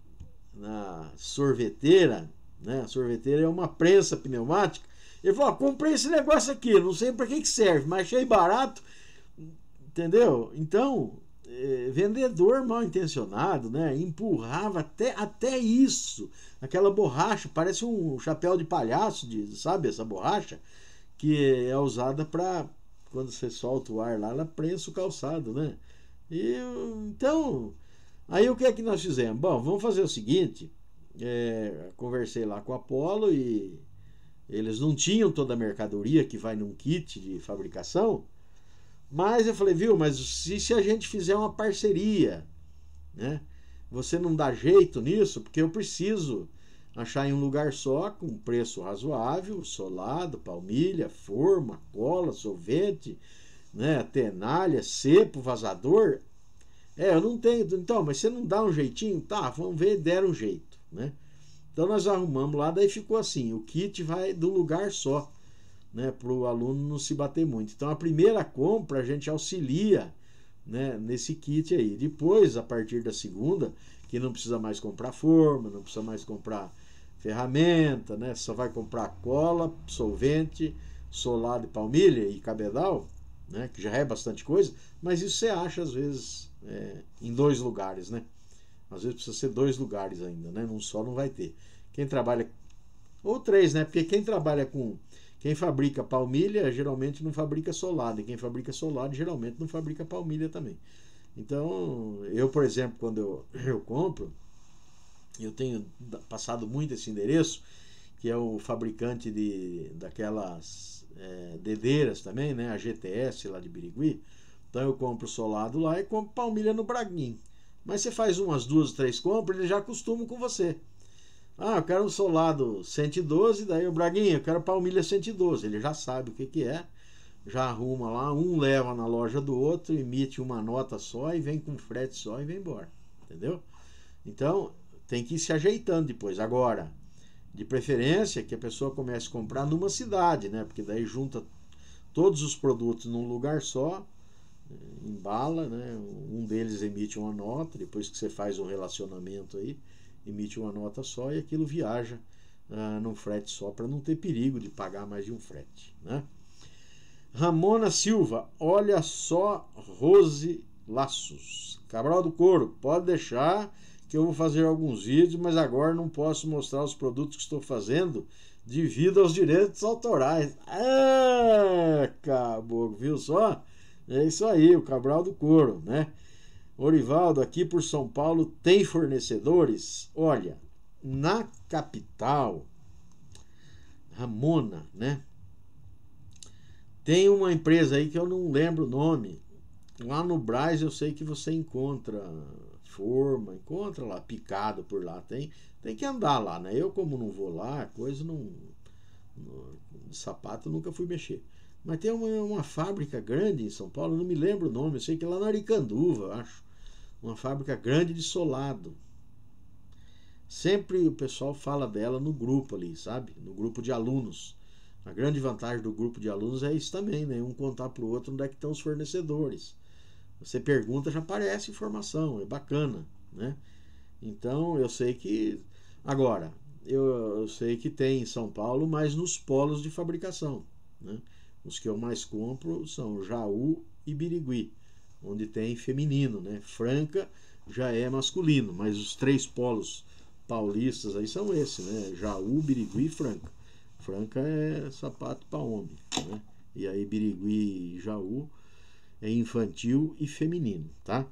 na sorveteira, né? A sorveteira é uma prensa pneumática. Ele falou: ah, comprei esse negócio aqui, não sei para que que serve, mas achei barato, entendeu? Então, é, vendedor mal intencionado, né? Empurrava até, até isso, aquela borracha, parece um chapéu de palhaço, de, sabe essa borracha que é usada para quando você solta o ar lá, ela prensa o calçado, né? E então aí o que é que nós fizemos? Bom, vamos fazer o seguinte, é, conversei lá com a Polo e eles não tinham toda a mercadoria que vai num kit de fabricação, mas eu falei, viu, mas se, se a gente fizer uma parceria, né? Você não dá jeito nisso, porque eu preciso achar em um lugar só, com preço razoável, solado, palmilha, forma, cola, solvente, né? Tenalha, cepo, vazador. É, eu não tenho. Então, mas você não dá um jeitinho? Tá, vamos ver, deram um jeito, né? Então nós arrumamos lá, daí ficou assim, o kit vai do lugar só, né? Para o aluno não se bater muito. Então a primeira compra a gente auxilia, né, nesse kit aí. Depois, a partir da segunda, que não precisa mais comprar forma, não precisa mais comprar ferramenta, né? Só vai comprar cola, solvente, solado e palmilha e cabedal, né? Que já é bastante coisa, mas isso você acha às vezes é, em dois lugares, né? Às vezes precisa ser dois lugares ainda, né? Num só não vai ter. Quem trabalha... Ou três, né? Porque quem trabalha com... Quem fabrica palmilha, geralmente não fabrica solado. E quem fabrica solado, geralmente não fabrica palmilha também. Então, eu, por exemplo, quando eu, eu compro, eu tenho passado muito esse endereço, que é o fabricante de, daquelas é, dedeiras também, né? A G T S lá de Birigui. Então eu compro solado lá e compro palmilha no Braguinho. Mas você faz umas duas, três compras, eles já acostumam com você. Ah, eu quero um solado cento e doze, daí o Braguinho, eu quero palmilha cento e doze. Ele já sabe o que, que é, já arruma lá, um leva na loja do outro, emite uma nota só e vem com frete só e vem embora. Entendeu? Então, tem que ir se ajeitando depois. Agora, de preferência que a pessoa comece a comprar numa cidade, né? Porque daí junta todos os produtos num lugar só, embala, né? Um deles emite uma nota, depois que você faz um relacionamento aí, emite uma nota só e aquilo viaja ah, num frete só, para não ter perigo de pagar mais de um frete, né? Ramona Silva, olha só, Rose Laços, Cabral do Couro, pode deixar que eu vou fazer alguns vídeos, mas agora não posso mostrar os produtos que estou fazendo devido aos direitos autorais. Ah, caboclo, viu só? É isso aí, o Cabral do Couro, né? Orivaldo, aqui por São Paulo tem fornecedores? Olha, na capital, Ramona, né? Tem uma empresa aí que eu não lembro o nome. Lá no Brás eu sei que você encontra forma, encontra lá, picado por lá. Tem, tem que andar lá, né? Eu, como não vou lá, coisa não. No, sapato eu nunca fui mexer. Mas tem uma, uma fábrica grande em São Paulo, eu não me lembro o nome, eu sei que é lá na Aricanduva, eu acho. Uma fábrica grande de solado. Sempre o pessoal fala dela no grupo ali, sabe? No grupo de alunos. A grande vantagem do grupo de alunos é isso também, né? Um contar para o outro onde é que estão os fornecedores. Você pergunta, já aparece informação, é bacana, né? Então, eu sei que... Agora, eu, eu sei que tem em São Paulo, mas nos polos de fabricação, né? Os que eu mais compro são Jaú e Birigui, onde tem feminino, né? Franca já é masculino, mas os três polos paulistas aí são esses, né? Jaú, Birigui e Franca. Franca é sapato para homem, né? E aí Birigui e Jaú é infantil e feminino, tá?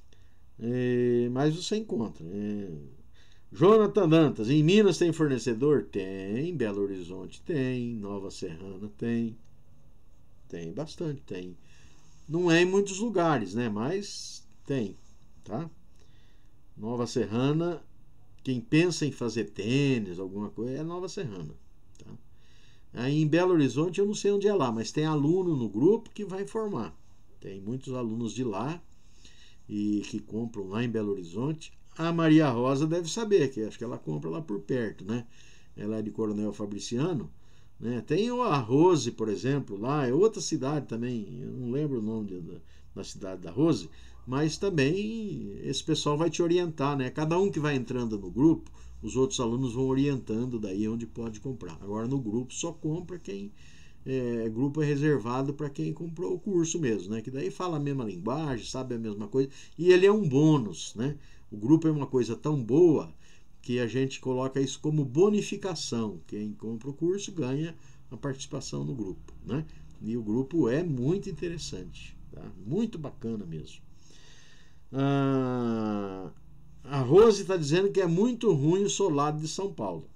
É, mas você encontra. É... Jonathan Dantas, em Minas tem fornecedor? Tem, Belo Horizonte tem, Nova Serrana tem, tem bastante, tem. Não é em muitos lugares, né? Mas tem, tá? Nova Serrana, quem pensa em fazer tênis, alguma coisa, é Nova Serrana, tá? Aí em Belo Horizonte eu não sei onde é lá, mas tem aluno no grupo que vai informar. Tem muitos alunos de lá e que compram lá em Belo Horizonte. A Maria Rosa deve saber, que acho que ela compra lá por perto, né? Ela é de Coronel Fabriciano, né? Tem a Rose, por exemplo, lá, é outra cidade também, eu não lembro o nome de, da, da cidade da Rose, mas também esse pessoal vai te orientar, né? Cada um que vai entrando no grupo, os outros alunos vão orientando daí onde pode comprar. Agora no grupo só compra quem... É, grupo é reservado para quem comprou o curso mesmo, né? Que daí fala a mesma linguagem, sabe a mesma coisa, e ele é um bônus, né? O grupo é uma coisa tão boa que a gente coloca isso como bonificação. Quem compra o curso ganha a participação no grupo, né? E o grupo é muito interessante, tá? Muito bacana mesmo. Ah, a Rose está dizendo que é muito ruim o solado de São Paulo.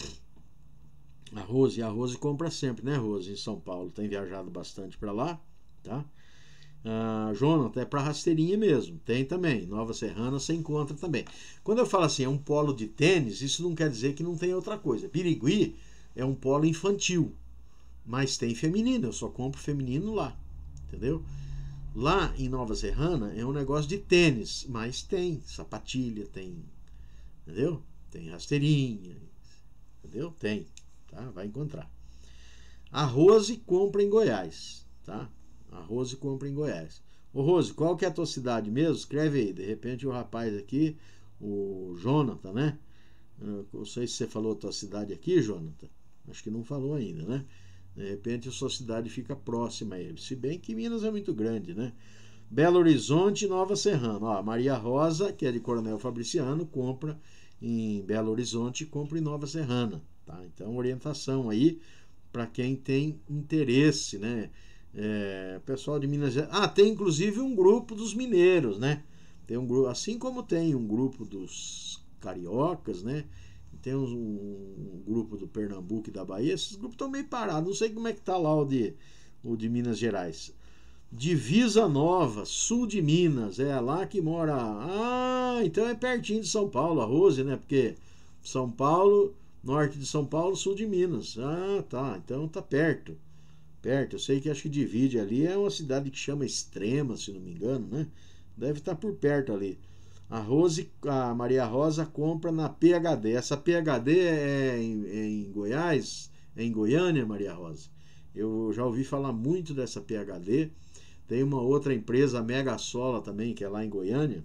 A Rose, a Rose compra sempre, né, Rose, em São Paulo, tem viajado bastante para lá, tá? Ah, Jonathan, é para rasteirinha mesmo, tem também, Nova Serrana você encontra também. Quando eu falo assim, é um polo de tênis, isso não quer dizer que não tem outra coisa. Birigui é um polo infantil, mas tem feminino, eu só compro feminino lá, entendeu? Lá em Nova Serrana é um negócio de tênis, mas tem sapatilha, tem, entendeu? Tem rasteirinha, entendeu? Tem. Tá? Vai encontrar. A Rose compra em Goiás, tá? A Rose compra em Goiás. Ô Rose, qual que é a tua cidade mesmo? Escreve aí. De repente o rapaz aqui, o Jonathan, né? Eu não sei se você falou a tua cidade aqui, Jonathan. Acho que não falou ainda, né? De repente a sua cidade fica próxima a ele. Se bem que Minas é muito grande, né? Belo Horizonte e Nova Serrana. Ó, Maria Rosa, que é de Coronel Fabriciano, compra em Belo Horizonte e compra em Nova Serrana. Tá? Então, orientação aí para quem tem interesse, né? É, pessoal de Minas Gerais. Ah, tem inclusive um grupo dos mineiros, né? Tem um grupo, assim como tem um grupo dos cariocas, né? Tem um, um grupo do Pernambuco e da Bahia. Esses grupos estão meio parados. Não sei como é que tá lá o de, o de Minas Gerais. Divisa Nova, sul de Minas. É lá que mora. Ah, então é pertinho de São Paulo, a Rose, né? Porque São Paulo, norte de São Paulo, sul de Minas. Ah, tá. Então tá perto. Perto. Eu sei que acho que divide ali. É uma cidade que chama Extrema, se não me engano, né? Deve estar por perto ali. A Rose, a Maria Rosa compra na P H D. Essa P H D é em, é em Goiás, é em Goiânia, Maria Rosa. Eu já ouvi falar muito dessa P H D. Tem uma outra empresa, a Mega Sola também, que é lá em Goiânia.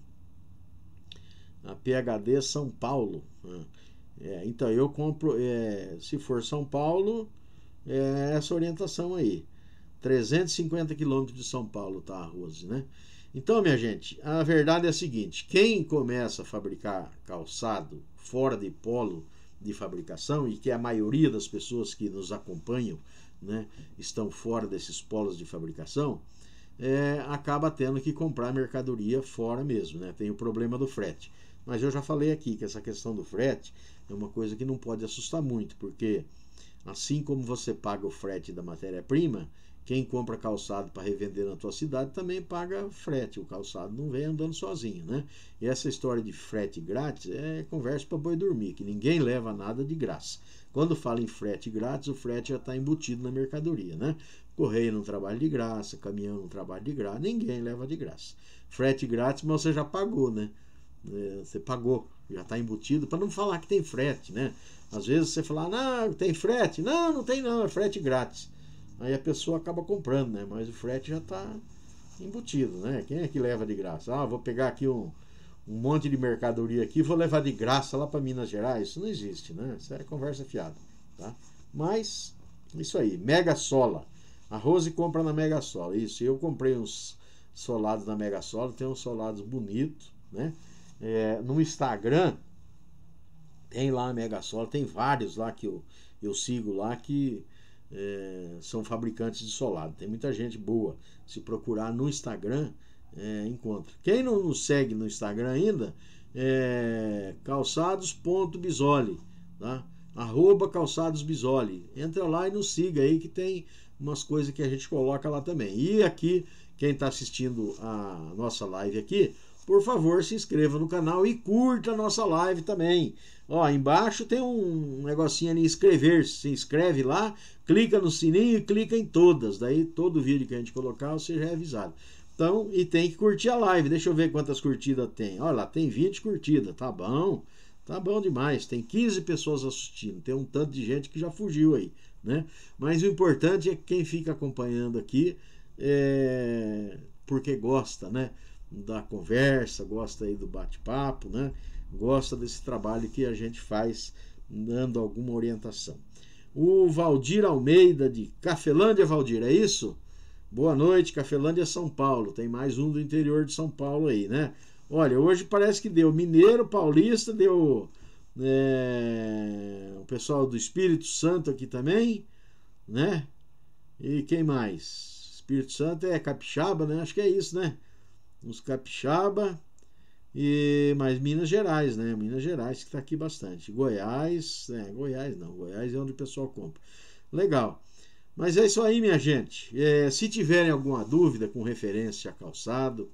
A P H D São Paulo. É, então eu compro, é, se for São Paulo, é essa orientação aí. trezentos e cinquenta quilômetros de São Paulo tá a Rose, né? Então, minha gente, a verdade é a seguinte: quem começa a fabricar calçado fora de polo de fabricação, e que a maioria das pessoas que nos acompanham, né, estão fora desses polos de fabricação, é, acaba tendo que comprar mercadoria fora mesmo, né? Tem o problema do frete. Mas eu já falei aqui que essa questão do frete é uma coisa que não pode assustar muito, porque assim como você paga o frete da matéria-prima, quem compra calçado para revender na tua cidade também paga frete. O calçado não vem andando sozinho, né? E essa história de frete grátis é conversa para boi dormir, que ninguém leva nada de graça. Quando fala em frete grátis, o frete já está embutido na mercadoria, né? Correio não trabalha de graça, caminhão não trabalha de graça, ninguém leva de graça. Frete grátis, mas você já pagou, né? Você pagou, já está embutido, para não falar que tem frete, né? Às vezes você fala, não, tem frete. Não, não tem não, é frete grátis. Aí a pessoa acaba comprando, né? Mas o frete já está embutido, né? Quem é que leva de graça? Ah, vou pegar aqui um, um monte de mercadoria aqui, vou levar de graça lá para Minas Gerais. Isso não existe, né? Isso é conversa fiada, tá? Mas, isso aí, Mega Sola. A Rose compra na Mega Sola. Isso, eu comprei uns solados na Mega Sola, tem uns solados bonitos, né? É, no Instagram, tem lá a Mega Sola, tem vários lá que eu, eu sigo lá que é, são fabricantes de solado. Tem muita gente boa. Se procurar no Instagram, é, encontra. Quem não nos segue no Instagram ainda, é calçados.bisoli, tá? Arroba calçadosbisoli. Entra lá e nos siga aí que tem umas coisas que a gente coloca lá também. E aqui, quem está assistindo a nossa live aqui, por favor, se inscreva no canal e curta a nossa live também. Ó, embaixo tem um negocinho ali, inscrever-se. Se inscreve lá, clica no sininho e clica em todas. Daí todo vídeo que a gente colocar, você já é avisado. Então, e tem que curtir a live. Deixa eu ver quantas curtidas tem. Olha lá, tem vinte curtidas. Tá bom. Tá bom demais. Tem quinze pessoas assistindo. Tem um tanto de gente que já fugiu aí, né? Mas o importante é que quem fica acompanhando aqui é porque gosta, né? Da conversa, gosta aí do bate-papo, né? Gosta desse trabalho que a gente faz dando alguma orientação. O Valdir Almeida de Cafelândia, Valdir, é isso? Boa noite, Cafelândia, São Paulo. Tem mais um do interior de São Paulo aí, né? Olha, hoje parece que deu Mineiro, Paulista, deu é, o pessoal do Espírito Santo aqui também, né? E quem mais? Espírito Santo é capixaba, né? Acho que é isso, né? Os capixaba e mais Minas Gerais, né? Minas Gerais que está aqui bastante. Goiás, é, Goiás não, Goiás é onde o pessoal compra. Legal. Mas é isso aí, minha gente. É, se tiverem alguma dúvida com referência a calçado,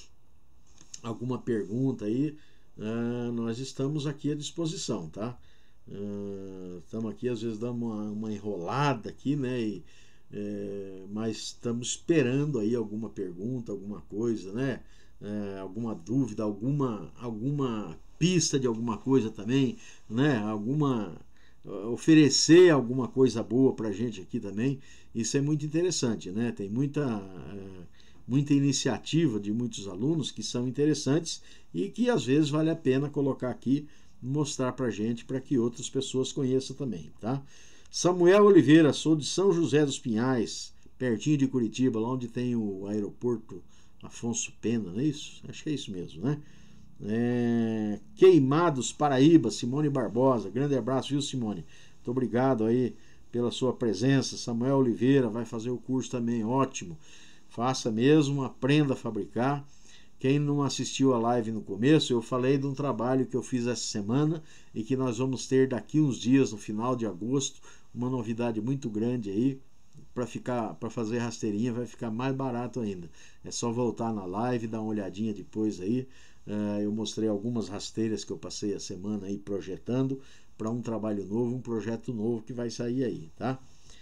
alguma pergunta aí, uh, nós estamos aqui à disposição, tá? Uh, estamos aqui, às vezes damos uma, uma enrolada aqui, né? E, É, mas estamos esperando aí alguma pergunta, alguma coisa, né? É, alguma dúvida, alguma, alguma pista de alguma coisa também, né? Alguma oferecer alguma coisa boa para a gente aqui também. Isso é muito interessante, né? Tem muita muita iniciativa de muitos alunos que são interessantes e que às vezes vale a pena colocar aqui, mostrar para a gente, para que outras pessoas conheçam também, tá? Samuel Oliveira, sou de São José dos Pinhais, pertinho de Curitiba, lá onde tem o aeroporto Afonso Pena, não é isso? Acho que é isso mesmo, né? É... Queimados, Paraíba, Simone Barbosa, grande abraço, viu, Simone? Muito obrigado aí pela sua presença. Samuel Oliveira vai fazer o curso também, ótimo. Faça mesmo, aprenda a fabricar. Quem não assistiu a live no começo, eu falei de um trabalho que eu fiz essa semana e que nós vamos ter daqui uns dias, no final de agosto, uma novidade muito grande aí. Para ficar, para fazer rasteirinha vai ficar mais barato ainda. É só voltar na live, dar uma olhadinha depois aí. Uh, eu mostrei algumas rasteiras que eu passei a semana aí projetando para um trabalho novo, um projeto novo que vai sair aí, tá?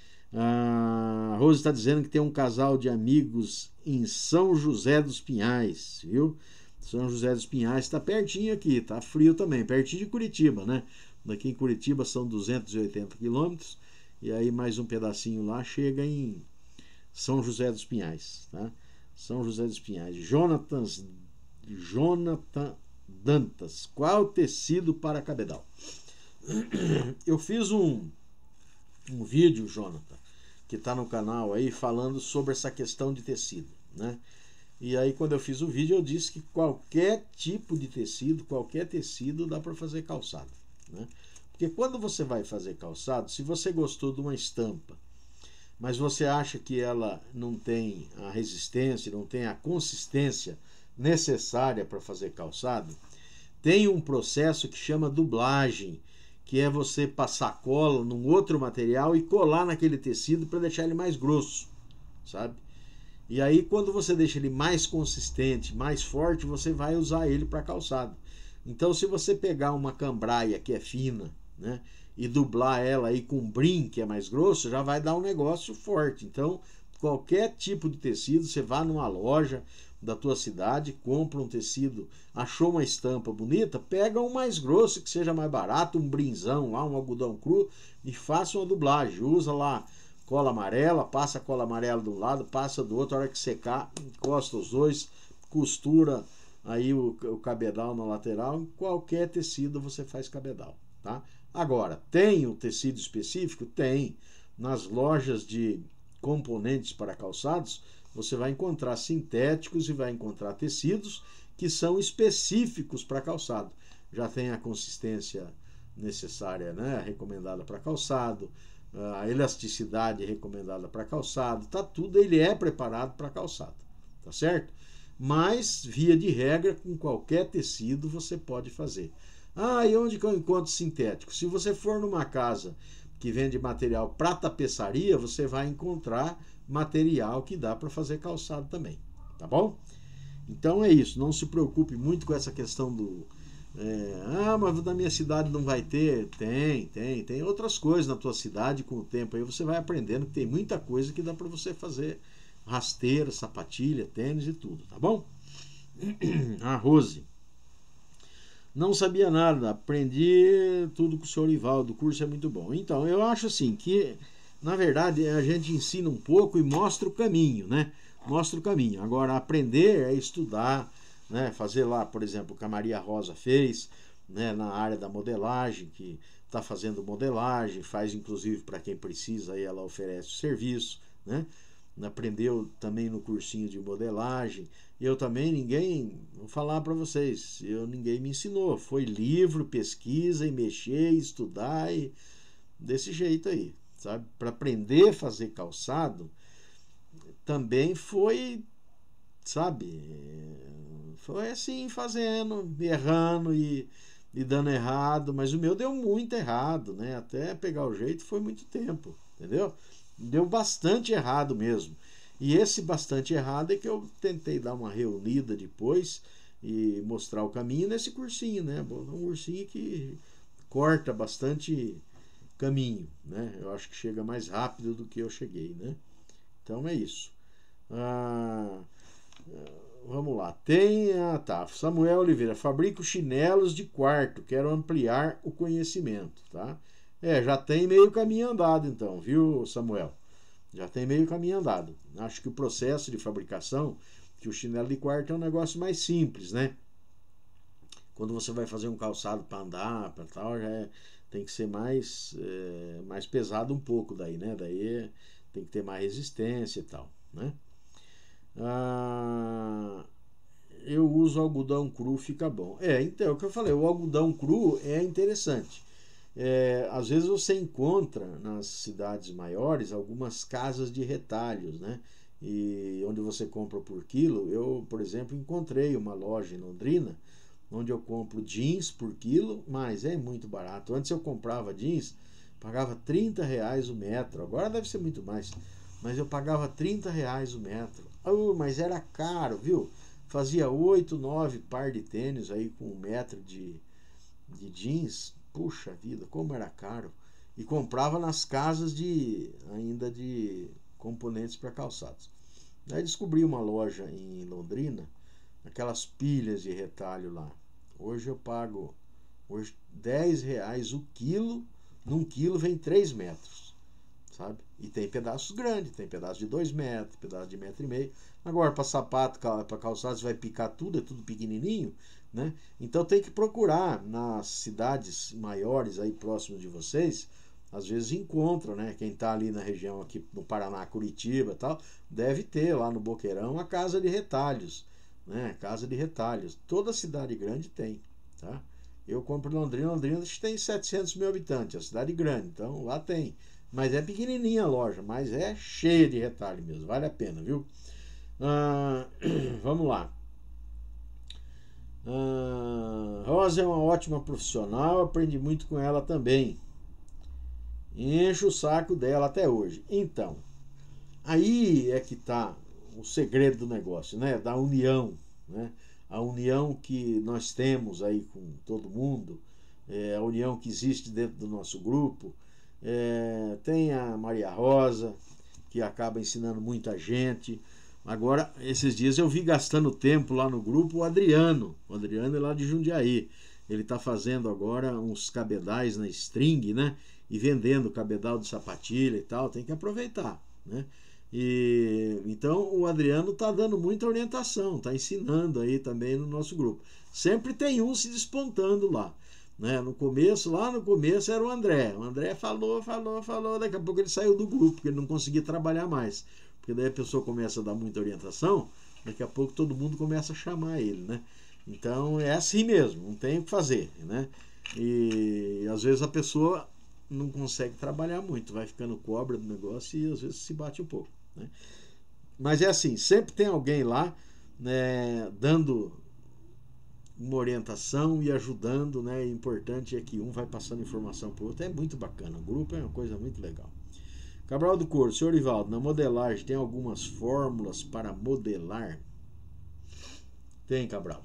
A Rose está dizendo que tem um casal de amigos em São José dos Pinhais, viu? São José dos Pinhais está pertinho aqui, tá frio também, pertinho de Curitiba, né? Daqui em Curitiba são duzentos e oitenta quilômetros, e aí mais um pedacinho lá chega em São José dos Pinhais, tá? São José dos Pinhais. Jonathan, Jonathan Dantas, qual tecido para cabedal? Eu fiz um, um vídeo, Jonathan, que está no canal aí, falando sobre essa questão de tecido, né? E aí quando eu fiz o vídeo eu disse que qualquer tipo de tecido, qualquer tecido dá para fazer calçado, né? Porque quando você vai fazer calçado, se você gostou de uma estampa, mas você acha que ela não tem a resistência, não tem a consistência necessária para fazer calçado, tem um processo que chama dublagem, que é você passar cola num outro material e colar naquele tecido para deixar ele mais grosso, sabe? E aí quando você deixa ele mais consistente, mais forte, você vai usar ele para calçado. Então se você pegar uma cambraia que é fina, né, e dublar ela aí com brim, que é mais grosso, já vai dar um negócio forte. Então qualquer tipo de tecido, você vá numa loja da tua cidade, compra um tecido, achou uma estampa bonita, pega um mais grosso que seja mais barato, um brinzão lá, um algodão cru, e faça uma dublagem. Usa lá cola amarela, passa a cola amarela de um lado, passa do outro, a hora que secar, encosta os dois, costura aí o, o cabedal na lateral. Em qualquer tecido você faz cabedal, tá? Agora, tem o tecido específico? Tem. Nas lojas de componentes para calçados, você vai encontrar sintéticos e vai encontrar tecidos que são específicos para calçado. Já tem a consistência necessária, né, recomendada para calçado, a elasticidade recomendada para calçado, tá tudo, ele é preparado para calçado, tá certo? Mas, via de regra, com qualquer tecido você pode fazer. Ah, e onde que eu encontro sintético? Se você for numa casa que vende material para tapeçaria, você vai encontrar material que dá para fazer calçado também, tá bom? Então é isso, não se preocupe muito com essa questão do é, ah, mas na minha cidade não vai ter. Tem, tem, tem outras coisas na tua cidade. Com o tempo aí você vai aprendendo que tem muita coisa que dá para você fazer rasteira, sapatilha, tênis e tudo, tá bom? A Rose: não sabia nada, aprendi tudo com o senhor Ivaldo, o curso é muito bom. Então, eu acho assim que, na verdade, a gente ensina um pouco e mostra o caminho, né? Mostra o caminho. Agora, aprender é estudar, né? Fazer lá, por exemplo, o que a Maria Rosa fez, né? Na área da modelagem, que está fazendo modelagem, faz inclusive para quem precisa, aí ela oferece o serviço, né? Aprendeu também no cursinho de modelagem. Eu também, ninguém, vou falar para vocês, eu, ninguém me ensinou, foi livro, pesquisa e mexer, estudar e desse jeito aí, sabe? Para aprender a fazer calçado também foi, sabe, foi assim, fazendo, errando e, e dando errado, mas o meu deu muito errado, né? Até pegar o jeito foi muito tempo, entendeu? Deu bastante errado mesmo. E esse bastante errado é que eu tentei dar uma reunida depois e mostrar o caminho nesse cursinho, né? Um cursinho que corta bastante caminho, né? Eu acho que chega mais rápido do que eu cheguei, né? Então é isso. Ah, vamos lá. Tem, ah, tá. Samuel Oliveira: fabrico chinelos de quarto, quero ampliar o conhecimento, tá? É, já tem meio caminho andado então, viu, Samuel? Já tem meio caminho andado. Acho que o processo de fabricação, que o chinelo de quarto é um negócio mais simples, né? Quando você vai fazer um calçado para andar, para tal, já é, tem que ser mais, é, mais pesado um pouco daí, né? Daí tem que ter mais resistência e tal, né? Ah, eu uso algodão cru, fica bom. É, então, é o que eu falei, o algodão cru é interessante. É, às vezes você encontra nas cidades maiores algumas casas de retalhos, né, e onde você compra por quilo. Eu, por exemplo, encontrei uma loja em Londrina onde eu compro jeans por quilo, mas é muito barato. Antes eu comprava jeans, pagava trinta reais o metro, agora deve ser muito mais, mas eu pagava trinta reais o metro. Oh, mas era caro, viu? Fazia oito, nove par de tênis aí com um metro de, de jeans. Puxa vida, como era caro. E comprava nas casas de ainda de componentes para calçados. Daí descobri uma loja em Londrina, aquelas pilhas de retalho lá. Hoje eu pago hoje dez reais o quilo. Num quilo vem três metros, sabe? E tem pedaços grandes, tem pedaço de dois metros, pedaço de metro e meio. Agora, para sapato, para calçados, vai picar tudo, é tudo pequenininho, né? Então tem que procurar nas cidades maiores aí próximas de vocês. Às vezes encontram, né? Quem está ali na região aqui no Paraná, Curitiba e tal, deve ter lá no Boqueirão a casa de retalhos, né? Casa de retalhos. Toda cidade grande tem, tá? Eu compro em Londrina, Londrina tem setecentos mil habitantes, é uma cidade grande, então lá tem. Mas é pequenininha a loja, mas é cheia de retalho mesmo, vale a pena, viu? Ah, vamos lá. Ah, Rosa é uma ótima profissional, aprendi muito com ela também. Encho o saco dela até hoje. Então, aí é que está o segredo do negócio, né? Da união, né? A união que nós temos aí com todo mundo, é, a união que existe dentro do nosso grupo. É, tem a Maria Rosa, que acaba ensinando muita gente. Agora, esses dias eu vi gastando tempo lá no grupo o Adriano. O Adriano é lá de Jundiaí. Ele está fazendo agora uns cabedais na string, né? E vendendo cabedal de sapatilha e tal. Tem que aproveitar, né? E então o Adriano está dando muita orientação, está ensinando aí também no nosso grupo. Sempre tem um se despontando lá, né? No começo, lá no começo era o André. O André falou, falou, falou. Daqui a pouco ele saiu do grupo, porque ele não conseguia trabalhar mais. Porque daí a pessoa começa a dar muita orientação, daqui a pouco todo mundo começa a chamar ele, né? Então é assim mesmo, não tem o que fazer, né? E às vezes a pessoa não consegue trabalhar muito, vai ficando cobra do negócio e às vezes se bate um pouco, né? Mas é assim, sempre tem alguém lá, né, dando uma orientação e ajudando, né? O importante é que um vai passando informação para o outro. É muito bacana, o grupo é uma coisa muito legal. Cabral do Couro, senhor Ivaldo, na modelagem tem algumas fórmulas para modelar? Tem, Cabral.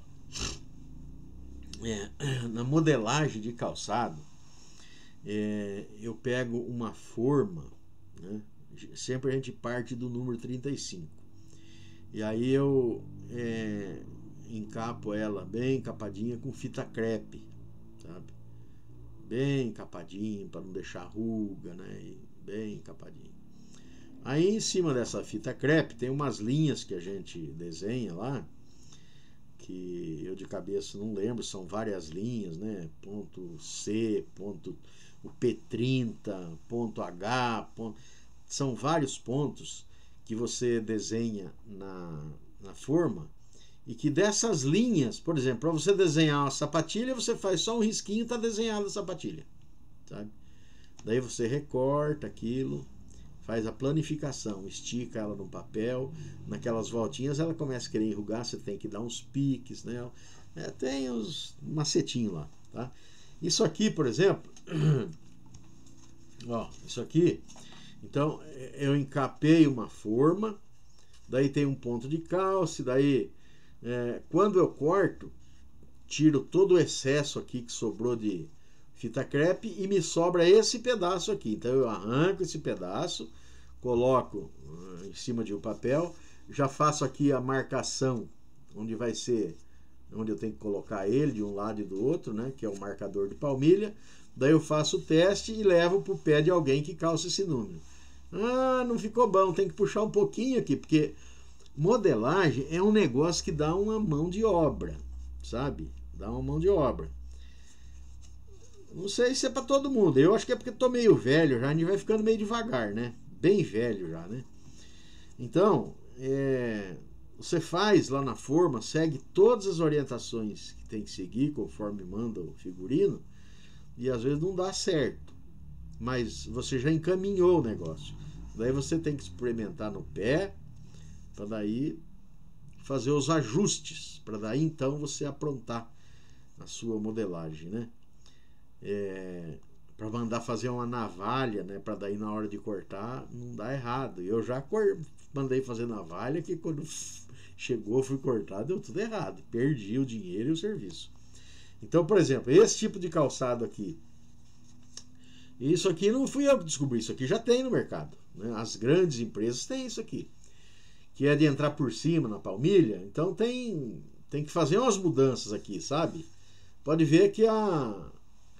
É, na modelagem de calçado, é, eu pego uma forma, né? Sempre a gente parte do número trinta e cinco. E aí eu é, encapo ela bem encapadinha com fita crepe, sabe? Bem encapadinho para não deixar ruga, né? E bem encapadinho. Aí em cima dessa fita crepe tem umas linhas que a gente desenha lá, que eu de cabeça não lembro, são várias linhas, né? Ponto C, ponto o P trinta, ponto H, ponto, são vários pontos que você desenha na, na forma, e que dessas linhas, por exemplo, para você desenhar uma sapatilha, você faz só um risquinho e está desenhada a sapatilha, sabe? Daí você recorta aquilo, faz a planificação, estica ela no papel, naquelas voltinhas ela começa a querer enrugar, você tem que dar uns piques nela, é, tem os macetinhos lá, tá? Isso aqui, por exemplo, ó, isso aqui, então eu encapei uma forma, daí tem um ponto de calce, daí é, quando eu corto, tiro todo o excesso aqui que sobrou de fita crepe e me sobra esse pedaço aqui. Então eu arranco esse pedaço, coloco em cima de um papel, já faço aqui a marcação onde vai ser, onde eu tenho que colocar ele de um lado e do outro, né, que é o marcador de palmilha. Daí eu faço o teste e levo para o pé de alguém que calça esse número. Ah, não ficou bom, tem que puxar um pouquinho aqui, porque modelagem é um negócio que dá uma mão de obra, sabe? Dá uma mão de obra. Não sei se é para todo mundo. Eu acho que é porque tô meio velho já, a gente vai ficando meio devagar, né? Bem velho já, né? Então, é, você faz lá na forma, segue todas as orientações que tem que seguir, conforme manda o figurino, e às vezes não dá certo. Mas você já encaminhou o negócio. Daí você tem que experimentar no pé, para daí fazer os ajustes, para daí então você aprontar a sua modelagem, né? É, para mandar fazer uma navalha, né? Para daí na hora de cortar não dá errado. Eu já cor... mandei fazer navalha que quando chegou, fui cortar, deu tudo errado. Perdi o dinheiro e o serviço. Então, por exemplo, esse tipo de calçado aqui, isso aqui não fui eu que descobri, isso aqui já tem no mercado, né? As grandes empresas têm isso aqui, que é de entrar por cima na palmilha. Então tem, tem que fazer umas mudanças aqui, sabe? Pode ver que a,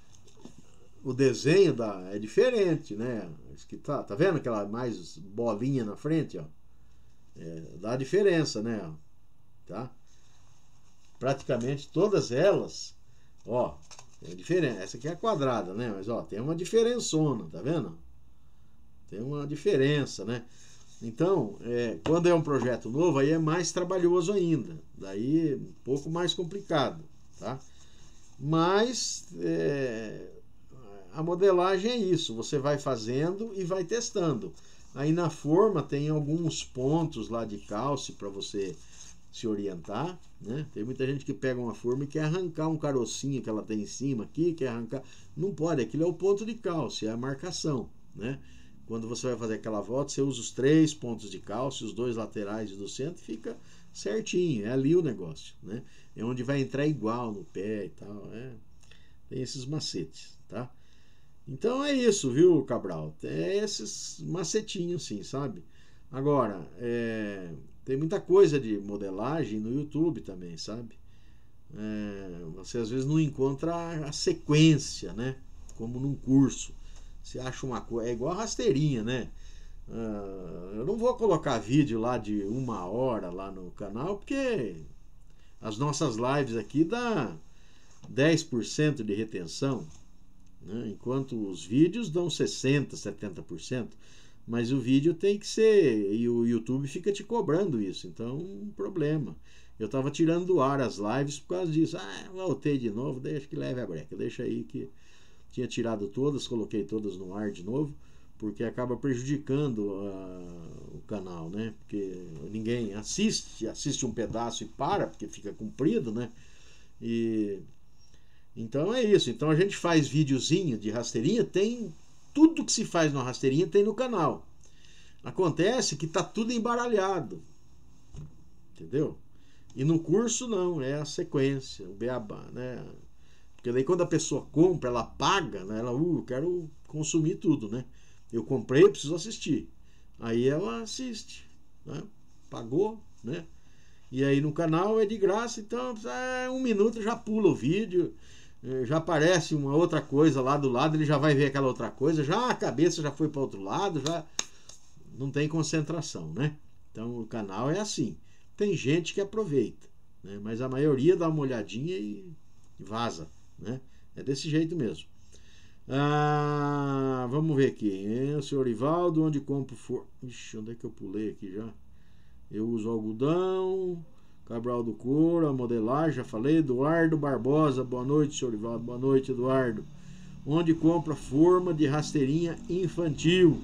o desenho da, é diferente, né? Isso que tá, tá vendo aquela mais bolinha na frente, ó? É, dá diferença, né? Tá? Praticamente todas elas, ó, é diferente. Essa aqui é quadrada, né? Mas ó, tem uma diferençona, tá vendo? Tem uma diferença, né? Então, é, quando é um projeto novo, aí é mais trabalhoso ainda. Daí um pouco mais complicado, tá? Mas é, a modelagem é isso. Você vai fazendo e vai testando. Aí na forma tem alguns pontos lá de calce para você se orientar, né? Tem muita gente que pega uma forma e quer arrancar um carocinho que ela tem em cima aqui, quer arrancar. Não pode, aquilo é o ponto de calce, é a marcação, né? Quando você vai fazer aquela volta, você usa os três pontos de calce, os dois laterais e do centro, fica certinho, é ali o negócio, né? É onde vai entrar igual no pé e tal, é. Tem esses macetes, tá? Então é isso, viu, Cabral? É esses macetinhos, sim, sabe? Agora, é, tem muita coisa de modelagem no YouTube também, sabe? É, você às vezes não encontra a sequência, né? Como num curso. Você acha uma coisa. É igual a rasteirinha, né? Uh, eu não vou colocar vídeo lá de uma hora lá no canal, porque as nossas lives aqui dá dez por cento de retenção, né? Enquanto os vídeos dão sessenta por cento, setenta por cento. Mas o vídeo tem que ser, e o YouTube fica te cobrando isso, então um problema. Eu estava tirando do ar as lives por causa disso. Ah, voltei de novo, deixa que leve a breca, deixa aí que tinha tirado todas, coloquei todas no ar de novo, porque acaba prejudicando uh, o canal, né? Porque ninguém assiste, assiste um pedaço e para, porque fica comprido, né? E então é isso. Então a gente faz videozinho de rasteirinha, tem tudo que se faz na rasteirinha tem no canal. Acontece que tá tudo embaralhado, entendeu? E no curso não, é a sequência, o beabá, né? Porque daí quando a pessoa compra, ela paga, né? Ela, uh, eu quero consumir tudo, né? Eu comprei, eu preciso assistir. Aí ela assiste, né? Pagou, né? E aí no canal é de graça, então é, um minuto já pula o vídeo, já aparece uma outra coisa lá do lado, ele já vai ver aquela outra coisa, já a cabeça já foi para outro lado, já não tem concentração, né? Então o canal é assim. Tem gente que aproveita, né? Mas a maioria dá uma olhadinha e vaza, né? É desse jeito mesmo. Ah, vamos ver aqui. É, o senhor Ivaldo, onde compro for... Ixi, onde é que eu pulei aqui já? Eu uso algodão, Cabral do Couro, a modelagem, já falei. Eduardo Barbosa, boa noite, senhor Ivaldo. Boa noite, Eduardo. Onde compra forma de rasteirinha infantil?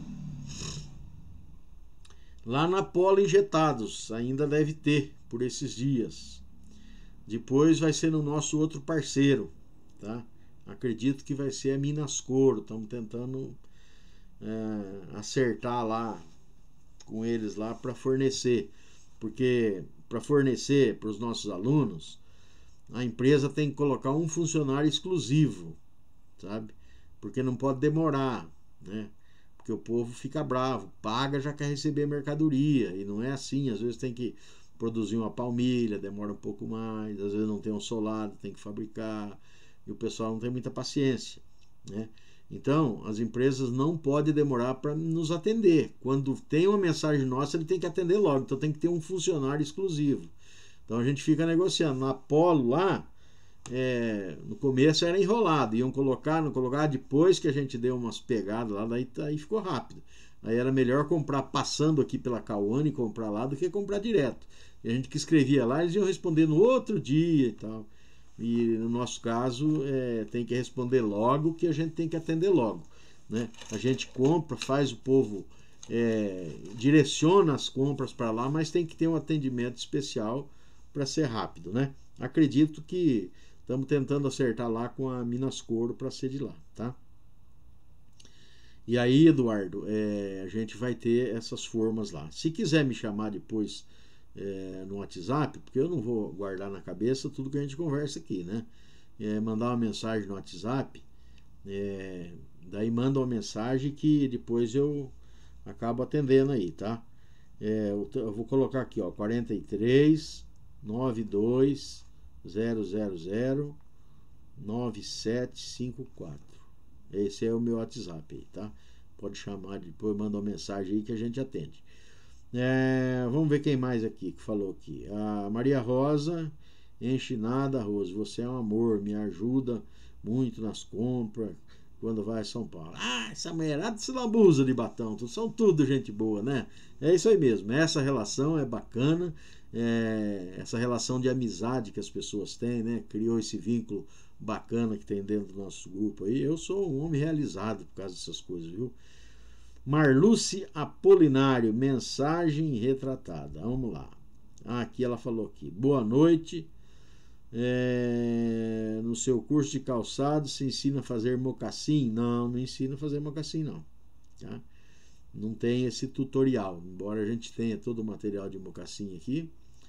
Lá na Polo Injetados, ainda deve ter por esses dias. Depois vai ser no nosso outro parceiro, tá? Acredito que vai ser a Minas Couro. Estamos tentando é, acertar lá com eles lá para fornecer, porque para fornecer para os nossos alunos, a empresa tem que colocar um funcionário exclusivo, sabe? Porque não pode demorar, né? Porque o povo fica bravo, paga, já quer receber mercadoria, e não é assim. Às vezes tem que produzir uma palmilha, demora um pouco mais, às vezes não tem um solado, tem que fabricar, e o pessoal não tem muita paciência, né? Então, as empresas não podem demorar para nos atender. Quando tem uma mensagem nossa, ele tem que atender logo. Então, tem que ter um funcionário exclusivo. Então, a gente fica negociando. Na Polo, lá, é, no começo era enrolado. Iam colocar, não colocar. Depois que a gente deu umas pegadas lá, daí, daí ficou rápido. Aí era melhor comprar passando aqui pela Cauane e comprar lá do que comprar direto. E a gente que escrevia lá, eles iam responder no outro dia e tal. E no nosso caso é, tem que responder logo, que a gente tem que atender logo, né? A gente compra, faz o povo é, direciona as compras para lá, mas tem que ter um atendimento especial para ser rápido, né? Acredito que estamos tentando acertar lá com a Minas Couro para ser de lá, tá? E aí, Eduardo, é, a gente vai ter essas formas lá. Se quiser me chamar depois é, no WhatsApp, porque eu não vou guardar na cabeça tudo que a gente conversa aqui, né? É, mandar uma mensagem no WhatsApp, é, daí manda uma mensagem que depois eu acabo atendendo aí, tá? É, eu vou colocar aqui, ó, quarenta e três, noventa e dois, zero zero zero, nove sete cinco quatro. Esse é o meu WhatsApp aí, tá? Pode chamar, depois manda uma mensagem aí que a gente atende. É, vamos ver quem mais aqui que falou aqui. A Maria Rosa, enche nada, Rosa. Você é um amor, me ajuda muito nas compras quando vai a São Paulo. Ah, essa mulherada se lambuza de batão, são tudo gente boa, né? É isso aí mesmo. Essa relação é bacana, é, essa relação de amizade que as pessoas têm, né? Criou esse vínculo bacana que tem dentro do nosso grupo aí. Eu sou um homem realizado por causa dessas coisas, viu? Marluce Apolinário, mensagem retratada. Vamos lá. Ah, aqui ela falou aqui. Boa noite. É, no seu curso de calçado se ensina a fazer mocassim? Não, não ensina a fazer mocassim, não. Tá? Não tem esse tutorial. Embora a gente tenha todo o material de mocassim aqui.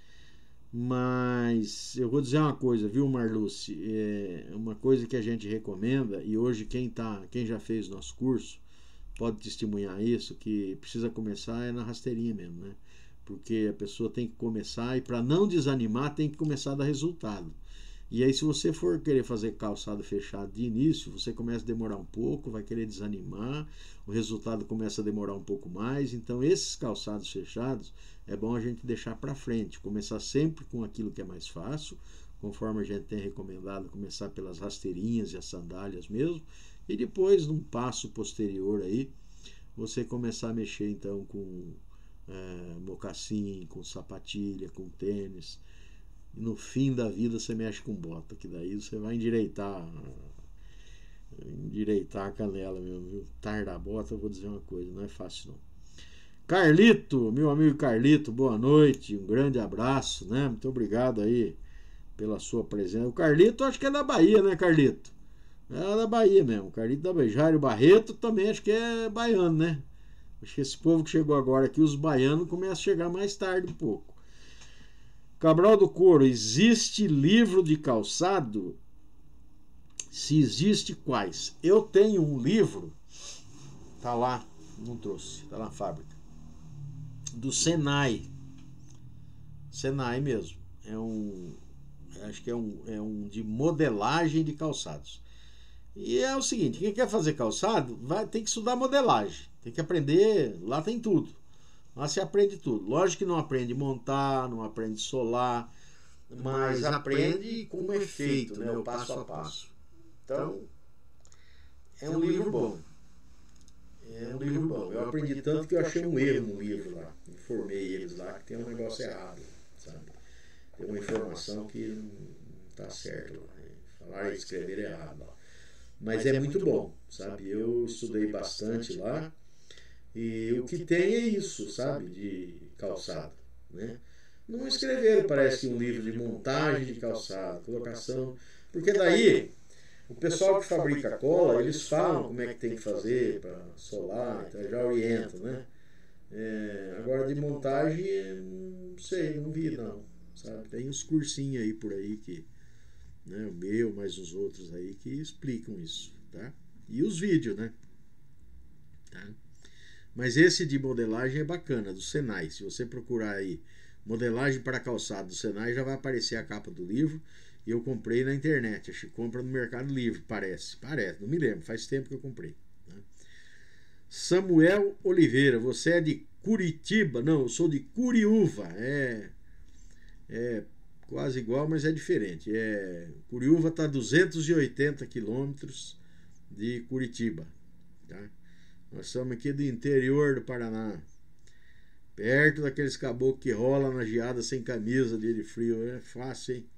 Mas eu vou dizer uma coisa, viu, Marluce? É uma coisa que a gente recomenda, e hoje quem, tá, quem já fez nosso curso pode testemunhar isso, que precisa começar é na rasteirinha mesmo, né? Porque a pessoa tem que começar, e para não desanimar tem que começar a dar resultado. E aí se você for querer fazer calçado fechado de início, você começa a demorar um pouco, vai querer desanimar, o resultado começa a demorar um pouco mais. Então esses calçados fechados é bom a gente deixar para frente, começar sempre com aquilo que é mais fácil, conforme a gente tem recomendado, começar pelas rasteirinhas e as sandálias mesmo, e depois num passo posterior aí você começar a mexer então com é, mocassim, com sapatilha, com tênis. E no fim da vida você mexe com bota, que daí você vai endireitar endireitar a canela mesmo, viu? Tarda a bota, eu vou dizer uma coisa, não é fácil não. Carlito, meu amigo Carlito, boa noite, um grande abraço, né? Muito obrigado aí pela sua presença. O Carlito acho que é da Bahia, né, Carlito? É da Bahia mesmo, Carlito da Bahia. Jairo Barreto também acho que é baiano, né? Acho que esse povo que chegou agora aqui, os baianos, começam a chegar mais tarde um pouco. Cabral do Couro, existe livro de calçado? Se existe, quais? Eu tenho um livro, tá lá, não trouxe, tá na fábrica, do Senai. Senai mesmo. É um, acho que é um, é um de modelagem de calçados. E é o seguinte, quem quer fazer calçado, vai ter que estudar modelagem. Tem que aprender, lá tem tudo. Lá você aprende tudo. Lógico que não aprende montar, não aprende solar, mas aprende como é feito, né, o passo a passo. Então, é um livro bom. É um livro bom. Eu aprendi tanto que eu achei um erro no livro lá. Informei eles lá que tem um negócio errado, sabe? Tem uma informação que não está certa lá. Falaram e escrever errado lá. Mas é muito bom, sabe? Eu estudei bastante lá. E o que tem é isso, sabe, de calçado, né? Não escreveram, parece que um livro de montagem de calçado, colocação, porque daí o pessoal que fabrica cola, eles falam como é que tem que fazer para solar, então já orientam, né? É, agora de montagem, não sei, não vi não, sabe? Tem uns cursinhos aí por aí que, né, o meu, mais os outros aí que explicam isso, tá? E os vídeos, né? Tá? Mas esse de modelagem é bacana, do Senai. Se você procurar aí modelagem para calçado do Senai, já vai aparecer a capa do livro. E eu comprei na internet. Acho que compra no Mercado Livre, parece. Parece, não me lembro, faz tempo que eu comprei. Né? Samuel Oliveira, você é de Curitiba? Não, eu sou de Curiúva. É, é quase igual, mas é diferente. É, Curiúva está a duzentos e oitenta quilômetros de Curitiba. Tá? Nós somos aqui do interior do Paraná, perto daqueles caboclos que rolam na geada sem camisa, dia de frio. É fácil, hein?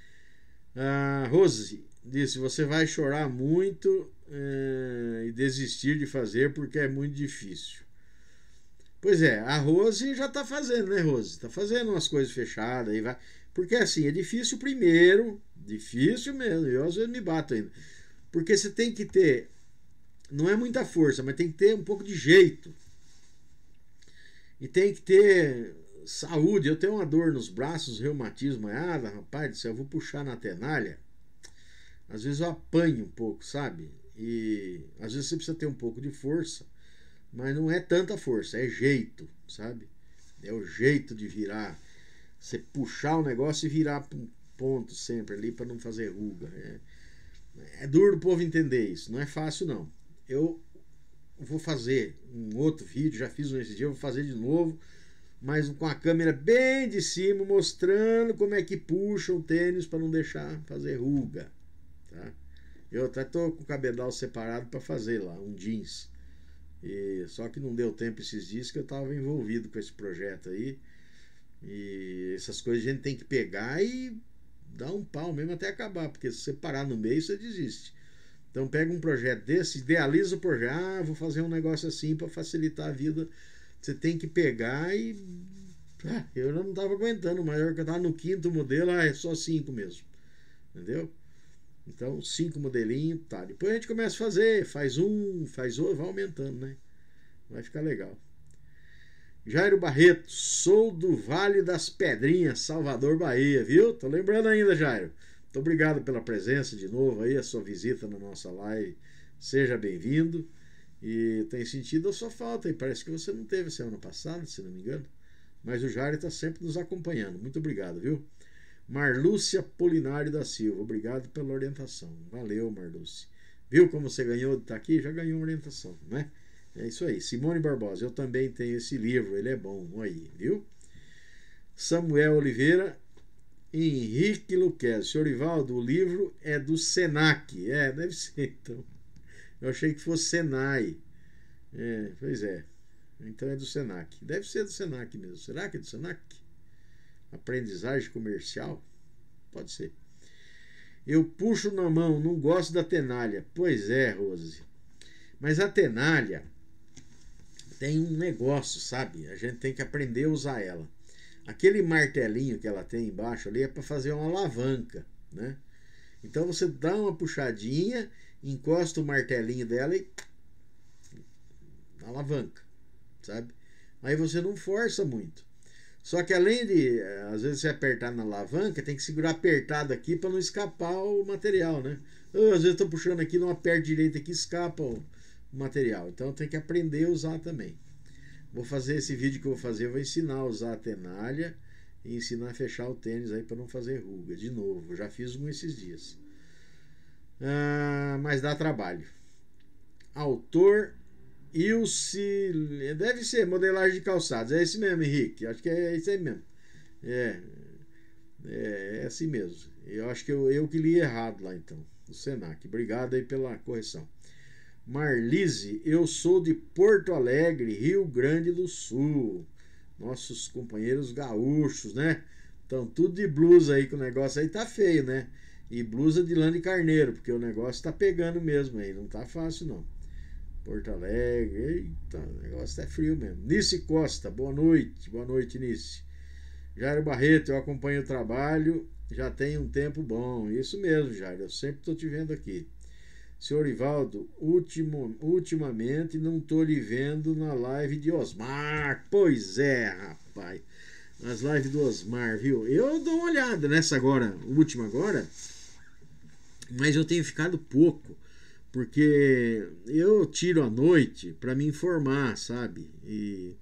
A Rose disse, você vai chorar muito é, e desistir de fazer porque é muito difícil. Pois é, a Rose já tá fazendo, né, Rose? Tá fazendo umas coisas fechadas aí, vai. Porque assim, é difícil primeiro, difícil mesmo, eu às vezes me bato ainda. Porque você tem que ter, não é muita força, mas tem que ter um pouco de jeito. E tem que ter saúde. Eu tenho uma dor nos braços, reumatismo, ah, rapaz do céu, eu vou puxar na tenalha. Às vezes eu apanho um pouco, sabe? E às vezes você precisa ter um pouco de força, mas não é tanta força, é jeito, sabe? É o jeito de virar. Você puxar o negócio e virar para um ponto sempre ali para não fazer ruga. É, é duro o povo entender isso, não é fácil não. Eu vou fazer um outro vídeo, já fiz um esse dia, eu vou fazer de novo, mas com a câmera bem de cima, mostrando como é que puxa o tênis para não deixar fazer ruga, tá? Eu até tô com o cabedal separado para fazer lá, um jeans. E, só que não deu tempo esses dias que eu estava envolvido com esse projeto aí. E essas coisas a gente tem que pegar e dar um pau mesmo até acabar, porque se você parar no meio, você desiste. Então pega um projeto desse, idealiza o projeto. Ah, vou fazer um negócio assim para facilitar a vida. Você tem que pegar e... Ah, eu não estava aguentando, o maior que eu estava no quinto modelo, ah, é só cinco mesmo. Entendeu? Então, cinco modelinhos, tá. Depois a gente começa a fazer, faz um, faz outro, vai aumentando, né? Vai ficar legal. Jairo Barreto, sou do Vale das Pedrinhas, Salvador, Bahia, viu? Tô lembrando ainda, Jairo. Muito obrigado pela presença de novo aí, a sua visita na nossa live. Seja bem-vindo. E tem sentido a sua falta aí. Parece que você não teve semana passada, se não me engano. Mas o Jairo está sempre nos acompanhando. Muito obrigado, viu? Marlúcia Polinário da Silva, obrigado pela orientação. Valeu, Marlúcia. Viu como você ganhou de estar aqui? Já ganhou uma orientação, né? É isso aí. Simone Barbosa, eu também tenho esse livro, ele é bom. Aí, viu? Samuel Oliveira, Henrique Luquez. Senhor Ivaldo, o livro é do Senac. É, deve ser, então. Eu achei que fosse Senai. É, pois é. Então é do Senac. Deve ser do Senac mesmo. Será que é do Senac? Aprendizagem comercial? Pode ser. Eu puxo na mão, não gosto da tenalha. Pois é, Rose. Mas a tenalha tem um negócio, sabe? A gente tem que aprender a usar ela. Aquele martelinho que ela tem embaixo ali é para fazer uma alavanca, né? Então você dá uma puxadinha, encosta o martelinho dela e alavanca, sabe? Aí você não força muito. Só que além de, às vezes, você apertar na alavanca, tem que segurar apertado aqui para não escapar o material, né? Eu, às vezes estou puxando aqui, não aperto direito aqui, escapa o material. Então tem que aprender a usar também. Vou fazer esse vídeo que eu vou fazer, eu vou ensinar a usar a tenalha e ensinar a fechar o tênis aí para não fazer ruga. De novo, eu já fiz um esses dias. Ah, mas dá trabalho. Autor Ilse, deve ser modelagem de calçados. É esse mesmo, Henrique. Acho que é isso aí mesmo. É, é, é assim mesmo. Eu acho que eu, eu que li errado lá então. Do Senac. Obrigado aí pela correção. Marlise, eu sou de Porto Alegre, Rio Grande do Sul. Nossos companheiros gaúchos, né? Estão tudo de blusa aí, que o negócio aí tá feio, né? E blusa de lã de carneiro, porque o negócio tá pegando mesmo aí. Não tá fácil, não. Porto Alegre, eita, o negócio tá frio mesmo. Nice Costa, boa noite. Boa noite, Nice. Jairo Barreto, eu acompanho o trabalho, já tem um tempo bom. Isso mesmo, Jairo, eu sempre tô te vendo aqui. Senhor Ivaldo, ultimo, ultimamente não tô lhe vendo na live de Osmar. Pois é, rapaz. As lives do Osmar, viu? Eu dou uma olhada nessa agora, última agora, mas eu tenho ficado pouco, porque eu tiro a noite para me informar, sabe? E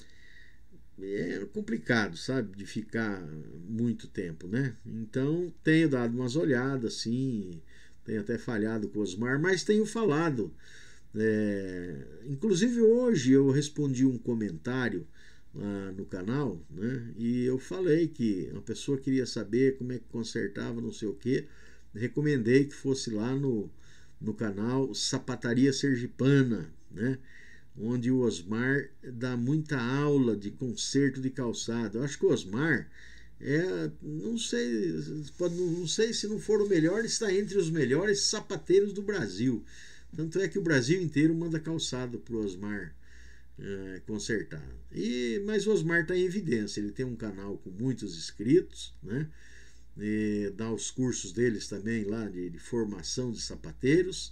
é complicado, sabe? De ficar muito tempo, né? Então tenho dado umas olhadas, sim. Tenho até falhado com o Osmar, mas tenho falado. É, inclusive hoje eu respondi um comentário lá no canal, né? E eu falei que uma pessoa queria saber como é que consertava, não sei o que. Recomendei que fosse lá no, no canal Sapataria Sergipana, né? Onde o Osmar dá muita aula de conserto de calçado. Eu acho que o Osmar é, não sei, não sei se não for o melhor, está entre os melhores sapateiros do Brasil. Tanto é que o Brasil inteiro manda calçado pro Osmar é, consertar. E, mas o Osmar está em evidência, ele tem um canal com muitos inscritos, né? E dá os cursos deles também lá de, de formação de sapateiros.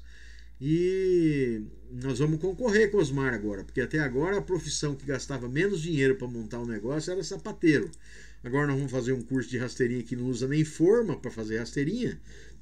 E nós vamos concorrer com o Osmar agora, porque até agora a profissão que gastava menos dinheiro para montar um negócio era sapateiro. Agora nós vamos fazer um curso de rasteirinha que não usa nem forma para fazer rasteirinha,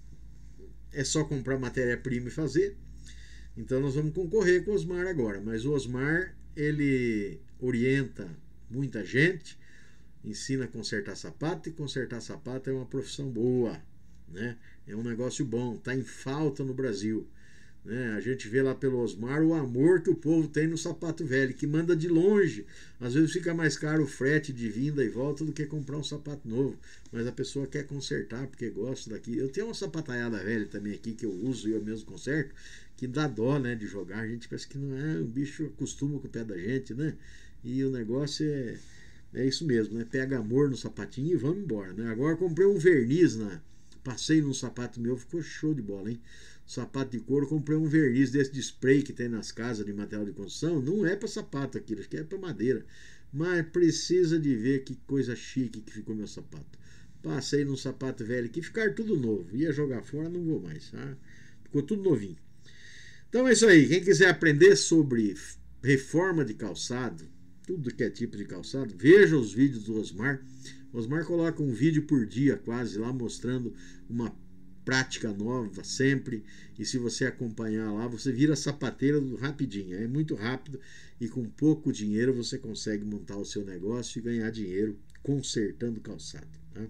é só comprar matéria-prima e fazer. Então nós vamos concorrer com o Osmar agora, mas o Osmar ele orienta muita gente, ensina a consertar sapato, e consertar sapato é uma profissão boa, né? É um negócio bom, está em falta no Brasil. Né? A gente vê lá pelo Osmar o amor que o povo tem no sapato velho, que manda de longe. Às vezes fica mais caro o frete de vinda e volta do que comprar um sapato novo, mas a pessoa quer consertar porque gosta daqui. Eu tenho uma sapataiada velha também aqui que eu uso e eu mesmo conserto, que dá dó, né, de jogar. A gente pensa que não é, o bicho acostuma com o pé da gente, né? E o negócio é, é isso mesmo, né? Pega amor no sapatinho e vamos embora, né? Agora eu comprei um verniz, na, passei num sapato meu, ficou show de bola, hein? Sapato de couro, comprei um verniz desse de spray que tem nas casas de material de construção. Não é para sapato aquilo, acho que é para madeira, mas precisa de ver que coisa chique que ficou meu sapato. Passei num sapato velho que ficar tudo novo, ia jogar fora, não vou mais, tá? Ficou tudo novinho. Então é isso aí, quem quiser aprender sobre reforma de calçado, tudo que é tipo de calçado, veja os vídeos do Osmar. O Osmar coloca um vídeo por dia quase lá mostrando uma prática nova sempre, e se você acompanhar lá, você vira sapateiro rapidinho, é muito rápido e com pouco dinheiro você consegue montar o seu negócio e ganhar dinheiro consertando calçado, né?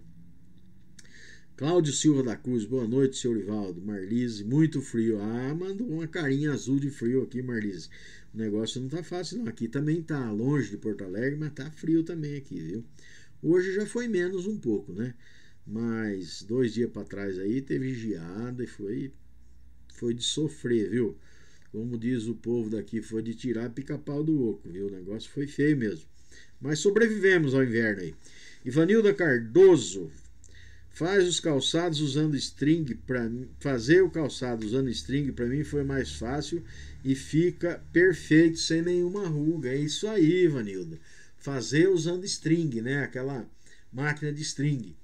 Cláudio Silva da Cruz, boa noite, senhor Ivaldo. Marlise, muito frio. Ah, mandou uma carinha azul de frio aqui, Marlise. O negócio não tá fácil não, aqui também tá longe de Porto Alegre, mas tá frio também aqui, viu? Hoje já foi menos um pouco, né? Mas dois dias para trás aí teve geada e foi, foi de sofrer, viu? Como diz o povo daqui, foi de tirar pica-pau do oco, viu? O negócio foi feio mesmo. Mas sobrevivemos ao inverno aí. Ivanilda Cardoso, faz os calçados usando string para fazer o calçado usando string para mim foi mais fácil e fica perfeito sem nenhuma ruga. É isso aí, Ivanilda. Fazer usando string, né? Aquela máquina de string.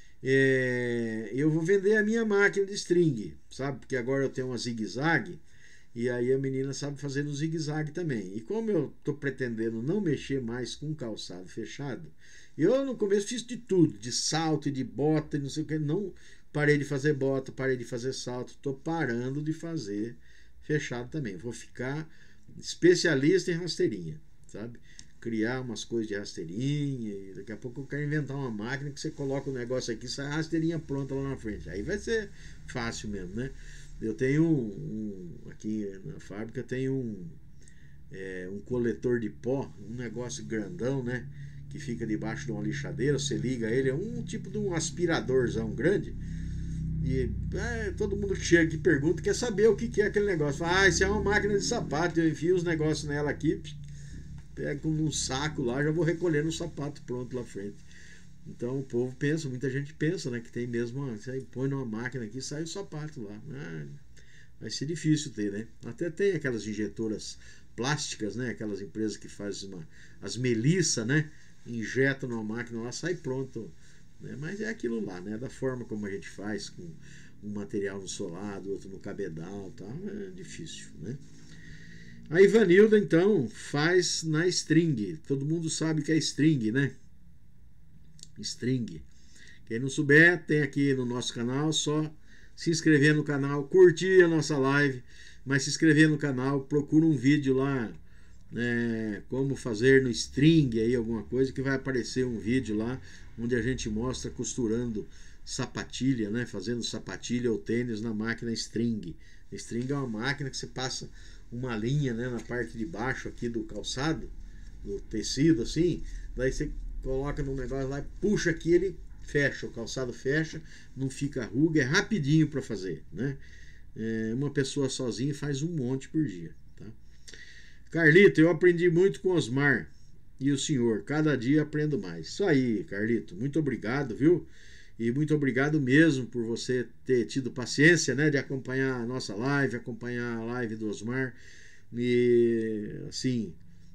É, eu vou vender a minha máquina de string, sabe? Porque agora eu tenho uma zigue-zague e aí a menina sabe fazer no zigue-zague também. E como eu tô pretendendo não mexer mais com calçado fechado, eu no começo fiz de tudo, de salto e de bota e não sei o que, não parei de fazer bota, parei de fazer salto, tô parando de fazer fechado também. Vou ficar especialista em rasteirinha, sabe? Criar umas coisas de rasteirinha e daqui a pouco eu quero inventar uma máquina que você coloca o negócio aqui e sai a rasteirinha pronta lá na frente. Aí vai ser fácil mesmo, né? Eu tenho um, um aqui na fábrica tem um, é, um coletor de pó, um negócio grandão, né? Que fica debaixo de uma lixadeira, você liga ele, é um tipo de um aspiradorzão grande. E é, todo mundo que chega aqui pergunta, quer saber o que é aquele negócio. Fala, ah, isso é uma máquina de sapato, eu enfio os negócios nela aqui, pego num saco lá, já vou recolhendo o sapato pronto lá frente. Então o povo pensa, muita gente pensa, né, que tem mesmo, você põe numa máquina aqui e sai o sapato lá. Ah, vai ser difícil ter, né? Até tem aquelas injetoras plásticas, né, aquelas empresas que fazem uma, as melissa, né, injetam numa máquina lá, sai pronto, né? Mas é aquilo lá, né, da forma como a gente faz, com um material no solado, outro no cabedal, tá? É difícil, né? A Ivanilda, então, faz na string. Todo mundo sabe que é string, né? String. Quem não souber, tem aqui no nosso canal, só se inscrever no canal, curtir a nossa live, mas se inscrever no canal, procura um vídeo lá, né, como fazer no string, aí alguma coisa, que vai aparecer um vídeo lá, onde a gente mostra costurando sapatilha, né? Fazendo sapatilha ou tênis na máquina string. String é uma máquina que você passa uma linha, né, na parte de baixo aqui do calçado, do tecido assim, daí você coloca no negócio lá e puxa aqui, ele fecha, o calçado fecha, não fica ruga, é rapidinho para fazer, né? É, uma pessoa sozinha faz um monte por dia, tá? Carlito, eu aprendi muito com Osmar e o senhor, cada dia aprendo mais. Isso aí, Carlito, muito obrigado, viu? E muito obrigado mesmo por você ter tido paciência, né, de acompanhar a nossa live, acompanhar a live do Osmar. E, assim,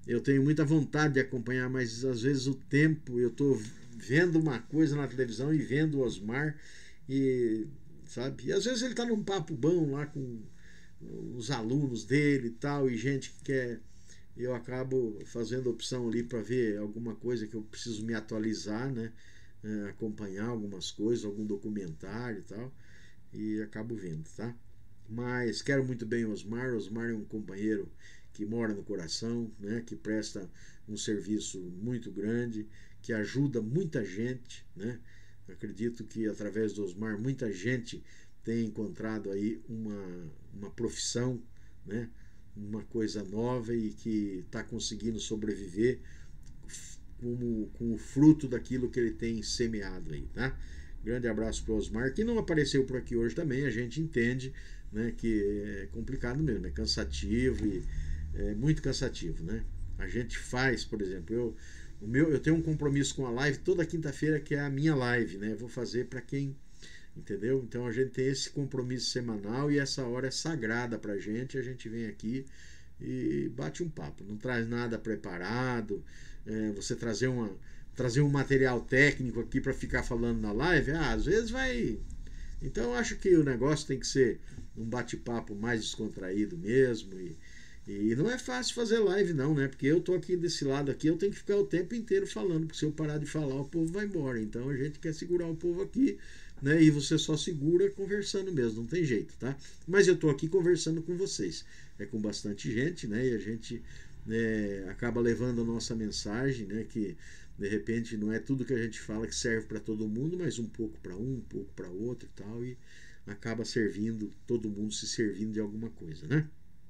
eu tenho muita vontade de acompanhar, mas às vezes o tempo, eu estou vendo uma coisa na televisão e vendo o Osmar, e, sabe? E às vezes ele está num papo bom lá com os alunos dele e tal, e gente que quer... Eu acabo fazendo opção ali para ver alguma coisa que eu preciso me atualizar, né? É, acompanhar algumas coisas, algum documentário e tal, e acabo vendo, tá? Mas quero muito bem o Osmar. Osmar é um companheiro que mora no coração, né? Que presta um serviço muito grande, que ajuda muita gente, né? Acredito que através do Osmar muita gente tem encontrado aí uma, uma profissão, né? Uma coisa nova e que está conseguindo sobreviver como, com o fruto daquilo que ele tem semeado aí, tá? Grande abraço para o Osmar, que não apareceu por aqui hoje também. A gente entende, né, que é complicado mesmo, é cansativo e é muito cansativo, né? A gente faz, por exemplo, eu, o meu, eu tenho um compromisso com a live toda quinta-feira, que é a minha live, né? Eu vou fazer para quem... Entendeu? Então a gente tem esse compromisso semanal e essa hora é sagrada pra gente. A gente vem aqui e bate um papo. Não traz nada preparado. É, você trazer, uma, trazer um material técnico aqui para ficar falando na live, ah, às vezes vai. Então eu acho que o negócio tem que ser um bate-papo mais descontraído mesmo. E, e não é fácil fazer live, não, né? Porque eu tô aqui desse lado aqui, eu tenho que ficar o tempo inteiro falando. Porque se eu parar de falar, o povo vai embora. Então a gente quer segurar o povo aqui. Né? E você só segura conversando mesmo, não tem jeito, tá? Mas eu tô aqui conversando com vocês, é com bastante gente, né? E a gente né, acaba levando a nossa mensagem, né? Que de repente não é tudo que a gente fala que serve para todo mundo, mas um pouco para um, um pouco para outro e tal, e acaba servindo, todo mundo se servindo de alguma coisa, né?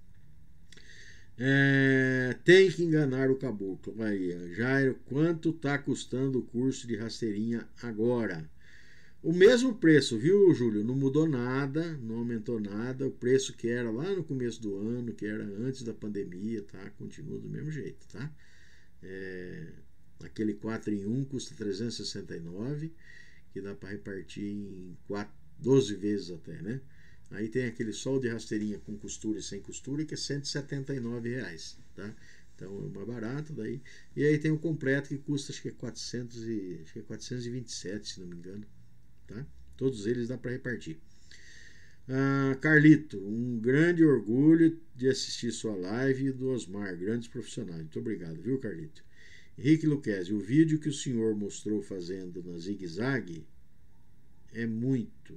É, tem que enganar o caboclo. Aí, Jairo, quanto tá custando o curso de rasteirinha agora? O mesmo preço, viu, Júlio? Não mudou nada, não aumentou nada. O preço que era lá no começo do ano, que era antes da pandemia, tá? Continua do mesmo jeito, tá? É, aquele quatro em um custa trezentos e sessenta e nove, que dá para repartir em quatro, doze vezes até, né? Aí tem aquele sol de rasteirinha com costura e sem costura, que é cento e setenta e nove reais, tá? Então é mais barato daí. E aí tem o completo que custa, acho que é quatrocentos e, acho que é quatrocentos e vinte e sete, se não me engano. Tá? Todos eles dá para repartir. Ah, Carlito, um grande orgulho de assistir sua live e do Osmar, grandes profissionais. Muito obrigado, viu, Carlito? Henrique Luquezzi, o vídeo que o senhor mostrou fazendo na zigue-zague é muito.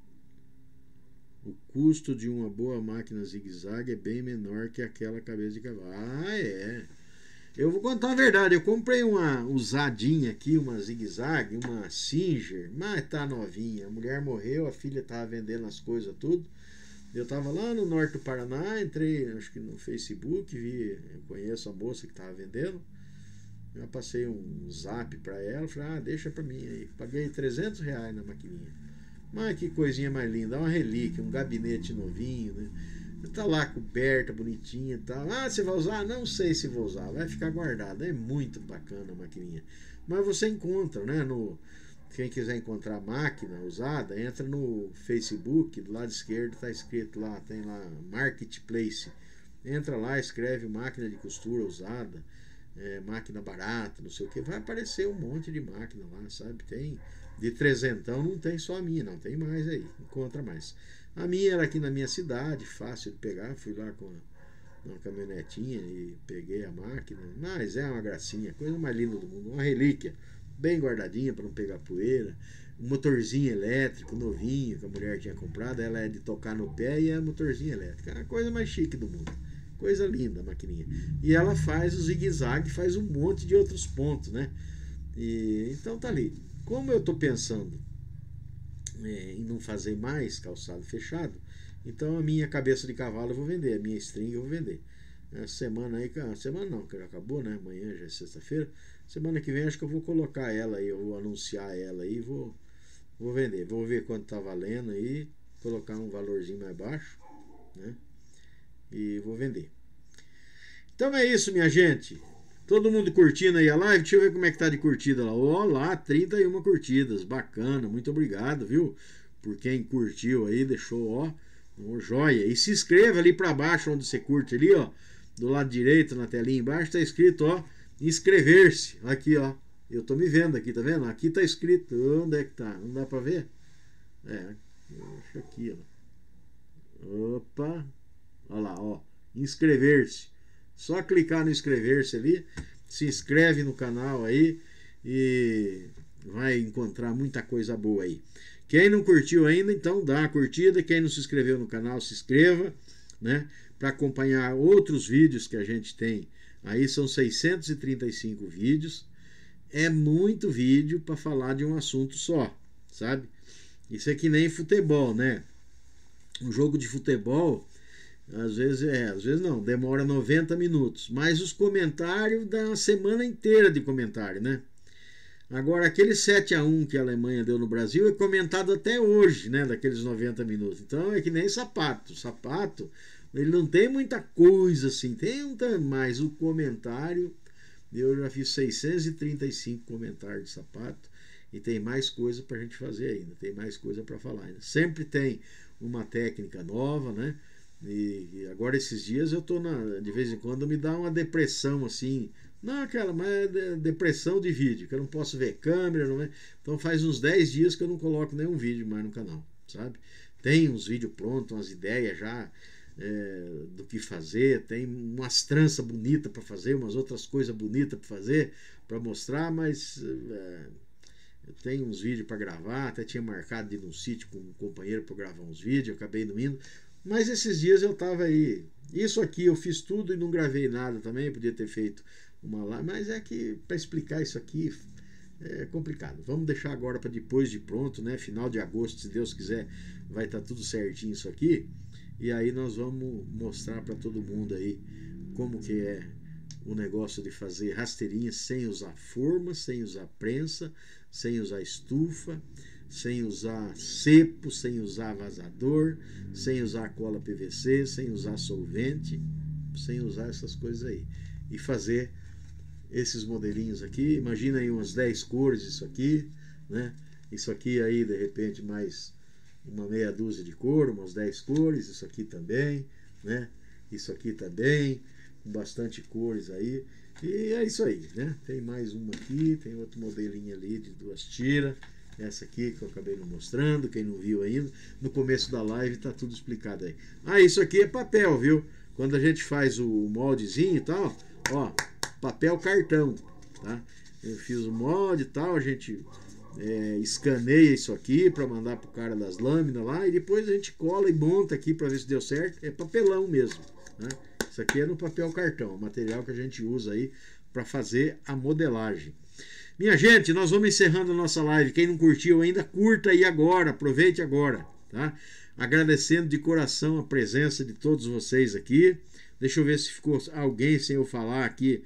O custo de uma boa máquina zigue-zague é bem menor que aquela cabeça de cavalo. Ah, é. Eu vou contar a verdade, eu comprei uma usadinha aqui, uma zigue-zague, uma Singer, mas tá novinha. A mulher morreu, a filha tava vendendo as coisas tudo. Eu tava lá no norte do Paraná, entrei, acho que no Facebook, vi, eu conheço a moça que tava vendendo. Eu passei um zap pra ela, falei, ah, deixa pra mim aí. Paguei trezentos reais na maquininha. Mas que coisinha mais linda, uma relíquia, um gabinete novinho, né? Tá lá coberta, bonitinha e tal. Ah, você vai usar? Não sei se vou usar. Vai ficar guardada. É muito bacana a maquininha. Mas você encontra, né? No, quem quiser encontrar máquina usada, entra no Facebook, do lado esquerdo tá escrito lá, tem lá Marketplace. Entra lá, escreve máquina de costura usada, é, máquina barata, não sei o que. Vai aparecer um monte de máquina lá, sabe? Tem de trezentão, não tem só a minha, não. Tem mais aí. Encontra mais. A minha era aqui na minha cidade, fácil de pegar. Fui lá com uma caminhonetinha e peguei a máquina. Mas é uma gracinha, coisa mais linda do mundo. Uma relíquia, bem guardadinha para não pegar poeira. Um motorzinho elétrico novinho que a mulher tinha comprado. Ela é de tocar no pé e é motorzinho elétrico. É a coisa mais chique do mundo. Coisa linda a maquininha. E ela faz o zigue-zague, faz um monte de outros pontos, né? E, então tá ali. Como eu tô pensando É, em não fazer mais calçado fechado, então a minha cabeça de cavalo eu vou vender, a minha string eu vou vender. Essa semana aí, semana não, que já acabou, né? Amanhã já é sexta-feira. Semana que vem acho que eu vou colocar ela aí, eu vou anunciar ela aí, vou, vou vender. Vou ver quanto tá valendo aí, colocar um valorzinho mais baixo, né? E vou vender. Então é isso, minha gente. Todo mundo curtindo aí a live? Deixa eu ver como é que tá de curtida lá. Olá, trinta e uma curtidas. Bacana, muito obrigado, viu? Por quem curtiu aí, deixou, ó, ó, joia. E se inscreva ali pra baixo onde você curte ali, ó. do lado direito, na telinha embaixo, está escrito, ó, inscrever-se. Aqui, ó. Eu tô me vendo aqui, tá vendo? Aqui tá escrito. Onde é que tá? Não dá pra ver? É, acho aqui, ó. Opa. Olha lá, ó. Inscrever-se. Só clicar no inscrever-se ali. Se inscreve no canal aí e vai encontrar muita coisa boa aí. Quem não curtiu ainda, então dá uma curtida. Quem não se inscreveu no canal, se inscreva, né? Para acompanhar outros vídeos que a gente tem. Aí são seiscentos e trinta e cinco vídeos. É muito vídeo para falar de um assunto só, sabe? Isso é que nem futebol, né? Um jogo de futebol, às vezes é, às vezes não, demora noventa minutos. Mas os comentários dá uma semana inteira de comentário, né? Agora, aquele sete a um que a Alemanha deu no Brasil é comentado até hoje, né? Daqueles noventa minutos. Então é que nem sapato. Sapato, ele não tem muita coisa assim, tem um tanto mais. O comentário, eu já fiz seiscentos e trinta e cinco comentários de sapato e tem mais coisa para a gente fazer ainda, tem mais coisa para falar ainda. Sempre tem uma técnica nova, né? E agora esses dias eu tô na, de vez em quando me dá uma depressão assim, não aquela, mas é depressão de vídeo, que eu não posso ver câmera, não é? Então faz uns dez dias que eu não coloco nenhum vídeo mais no canal, sabe? Tem uns vídeos prontos, umas ideias já é, do que fazer, tem umas tranças bonitas para fazer, umas outras coisas bonitas para fazer, para mostrar, mas é, eu tenho uns vídeos para gravar, até tinha marcado de ir num sítio com um companheiro para gravar uns vídeos, eu acabei não indo. Mas esses dias eu tava aí. Isso aqui eu fiz tudo e não gravei nada também. Podia ter feito uma live. Mas é que para explicar isso aqui é complicado. Vamos deixar agora para depois de pronto, né? Final de agosto, se Deus quiser, vai estar tudo certinho isso aqui. E aí nós vamos mostrar para todo mundo aí como que é o negócio de fazer rasteirinha sem usar forma, sem usar prensa, sem usar estufa, sem usar cepo, sem usar vazador, sem usar cola P V C, sem usar solvente, sem usar essas coisas aí. E fazer esses modelinhos aqui. Imagina aí umas dez cores isso aqui, né? Isso aqui aí, de repente, mais uma meia dúzia de cor, umas dez cores, isso aqui também, né? Isso aqui também, com bastante cores aí. E é isso aí, né? Tem mais uma aqui, tem outro modelinho ali de duas tiras. Essa aqui que eu acabei não mostrando, quem não viu ainda. No começo da live tá tudo explicado aí. Ah, isso aqui é papel, viu? Quando a gente faz o moldezinho e tal, ó, papel cartão, tá? Eu fiz o molde e tal, a gente é, escaneia isso aqui para mandar pro cara das lâminas lá e depois a gente cola e monta aqui para ver se deu certo. É papelão mesmo, né? Isso aqui é no papel cartão, o material que a gente usa aí para fazer a modelagem. Minha gente, nós vamos encerrando a nossa live. Quem não curtiu ainda, curta aí agora, aproveite agora, tá? Agradecendo de coração a presença de todos vocês aqui. Deixa eu ver se ficou alguém sem eu falar aqui.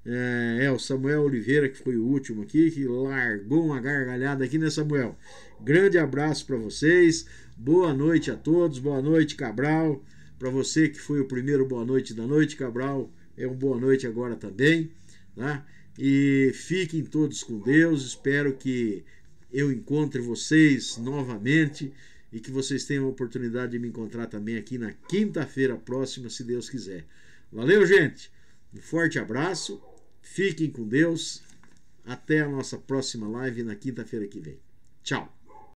É, é o Samuel Oliveira, que foi o último aqui, que largou uma gargalhada aqui, né, Samuel? Grande abraço para vocês. Boa noite a todos. Boa noite, Cabral. Para você que foi o primeiro boa noite da noite, Cabral, é um boa noite agora também, tá? E fiquem todos com Deus. Espero que eu encontre vocês novamente e que vocês tenham a oportunidade de me encontrar também aqui na quinta-feira próxima, se Deus quiser. Valeu, gente! Um forte abraço. Fiquem com Deus. Até a nossa próxima live na quinta-feira que vem. Tchau!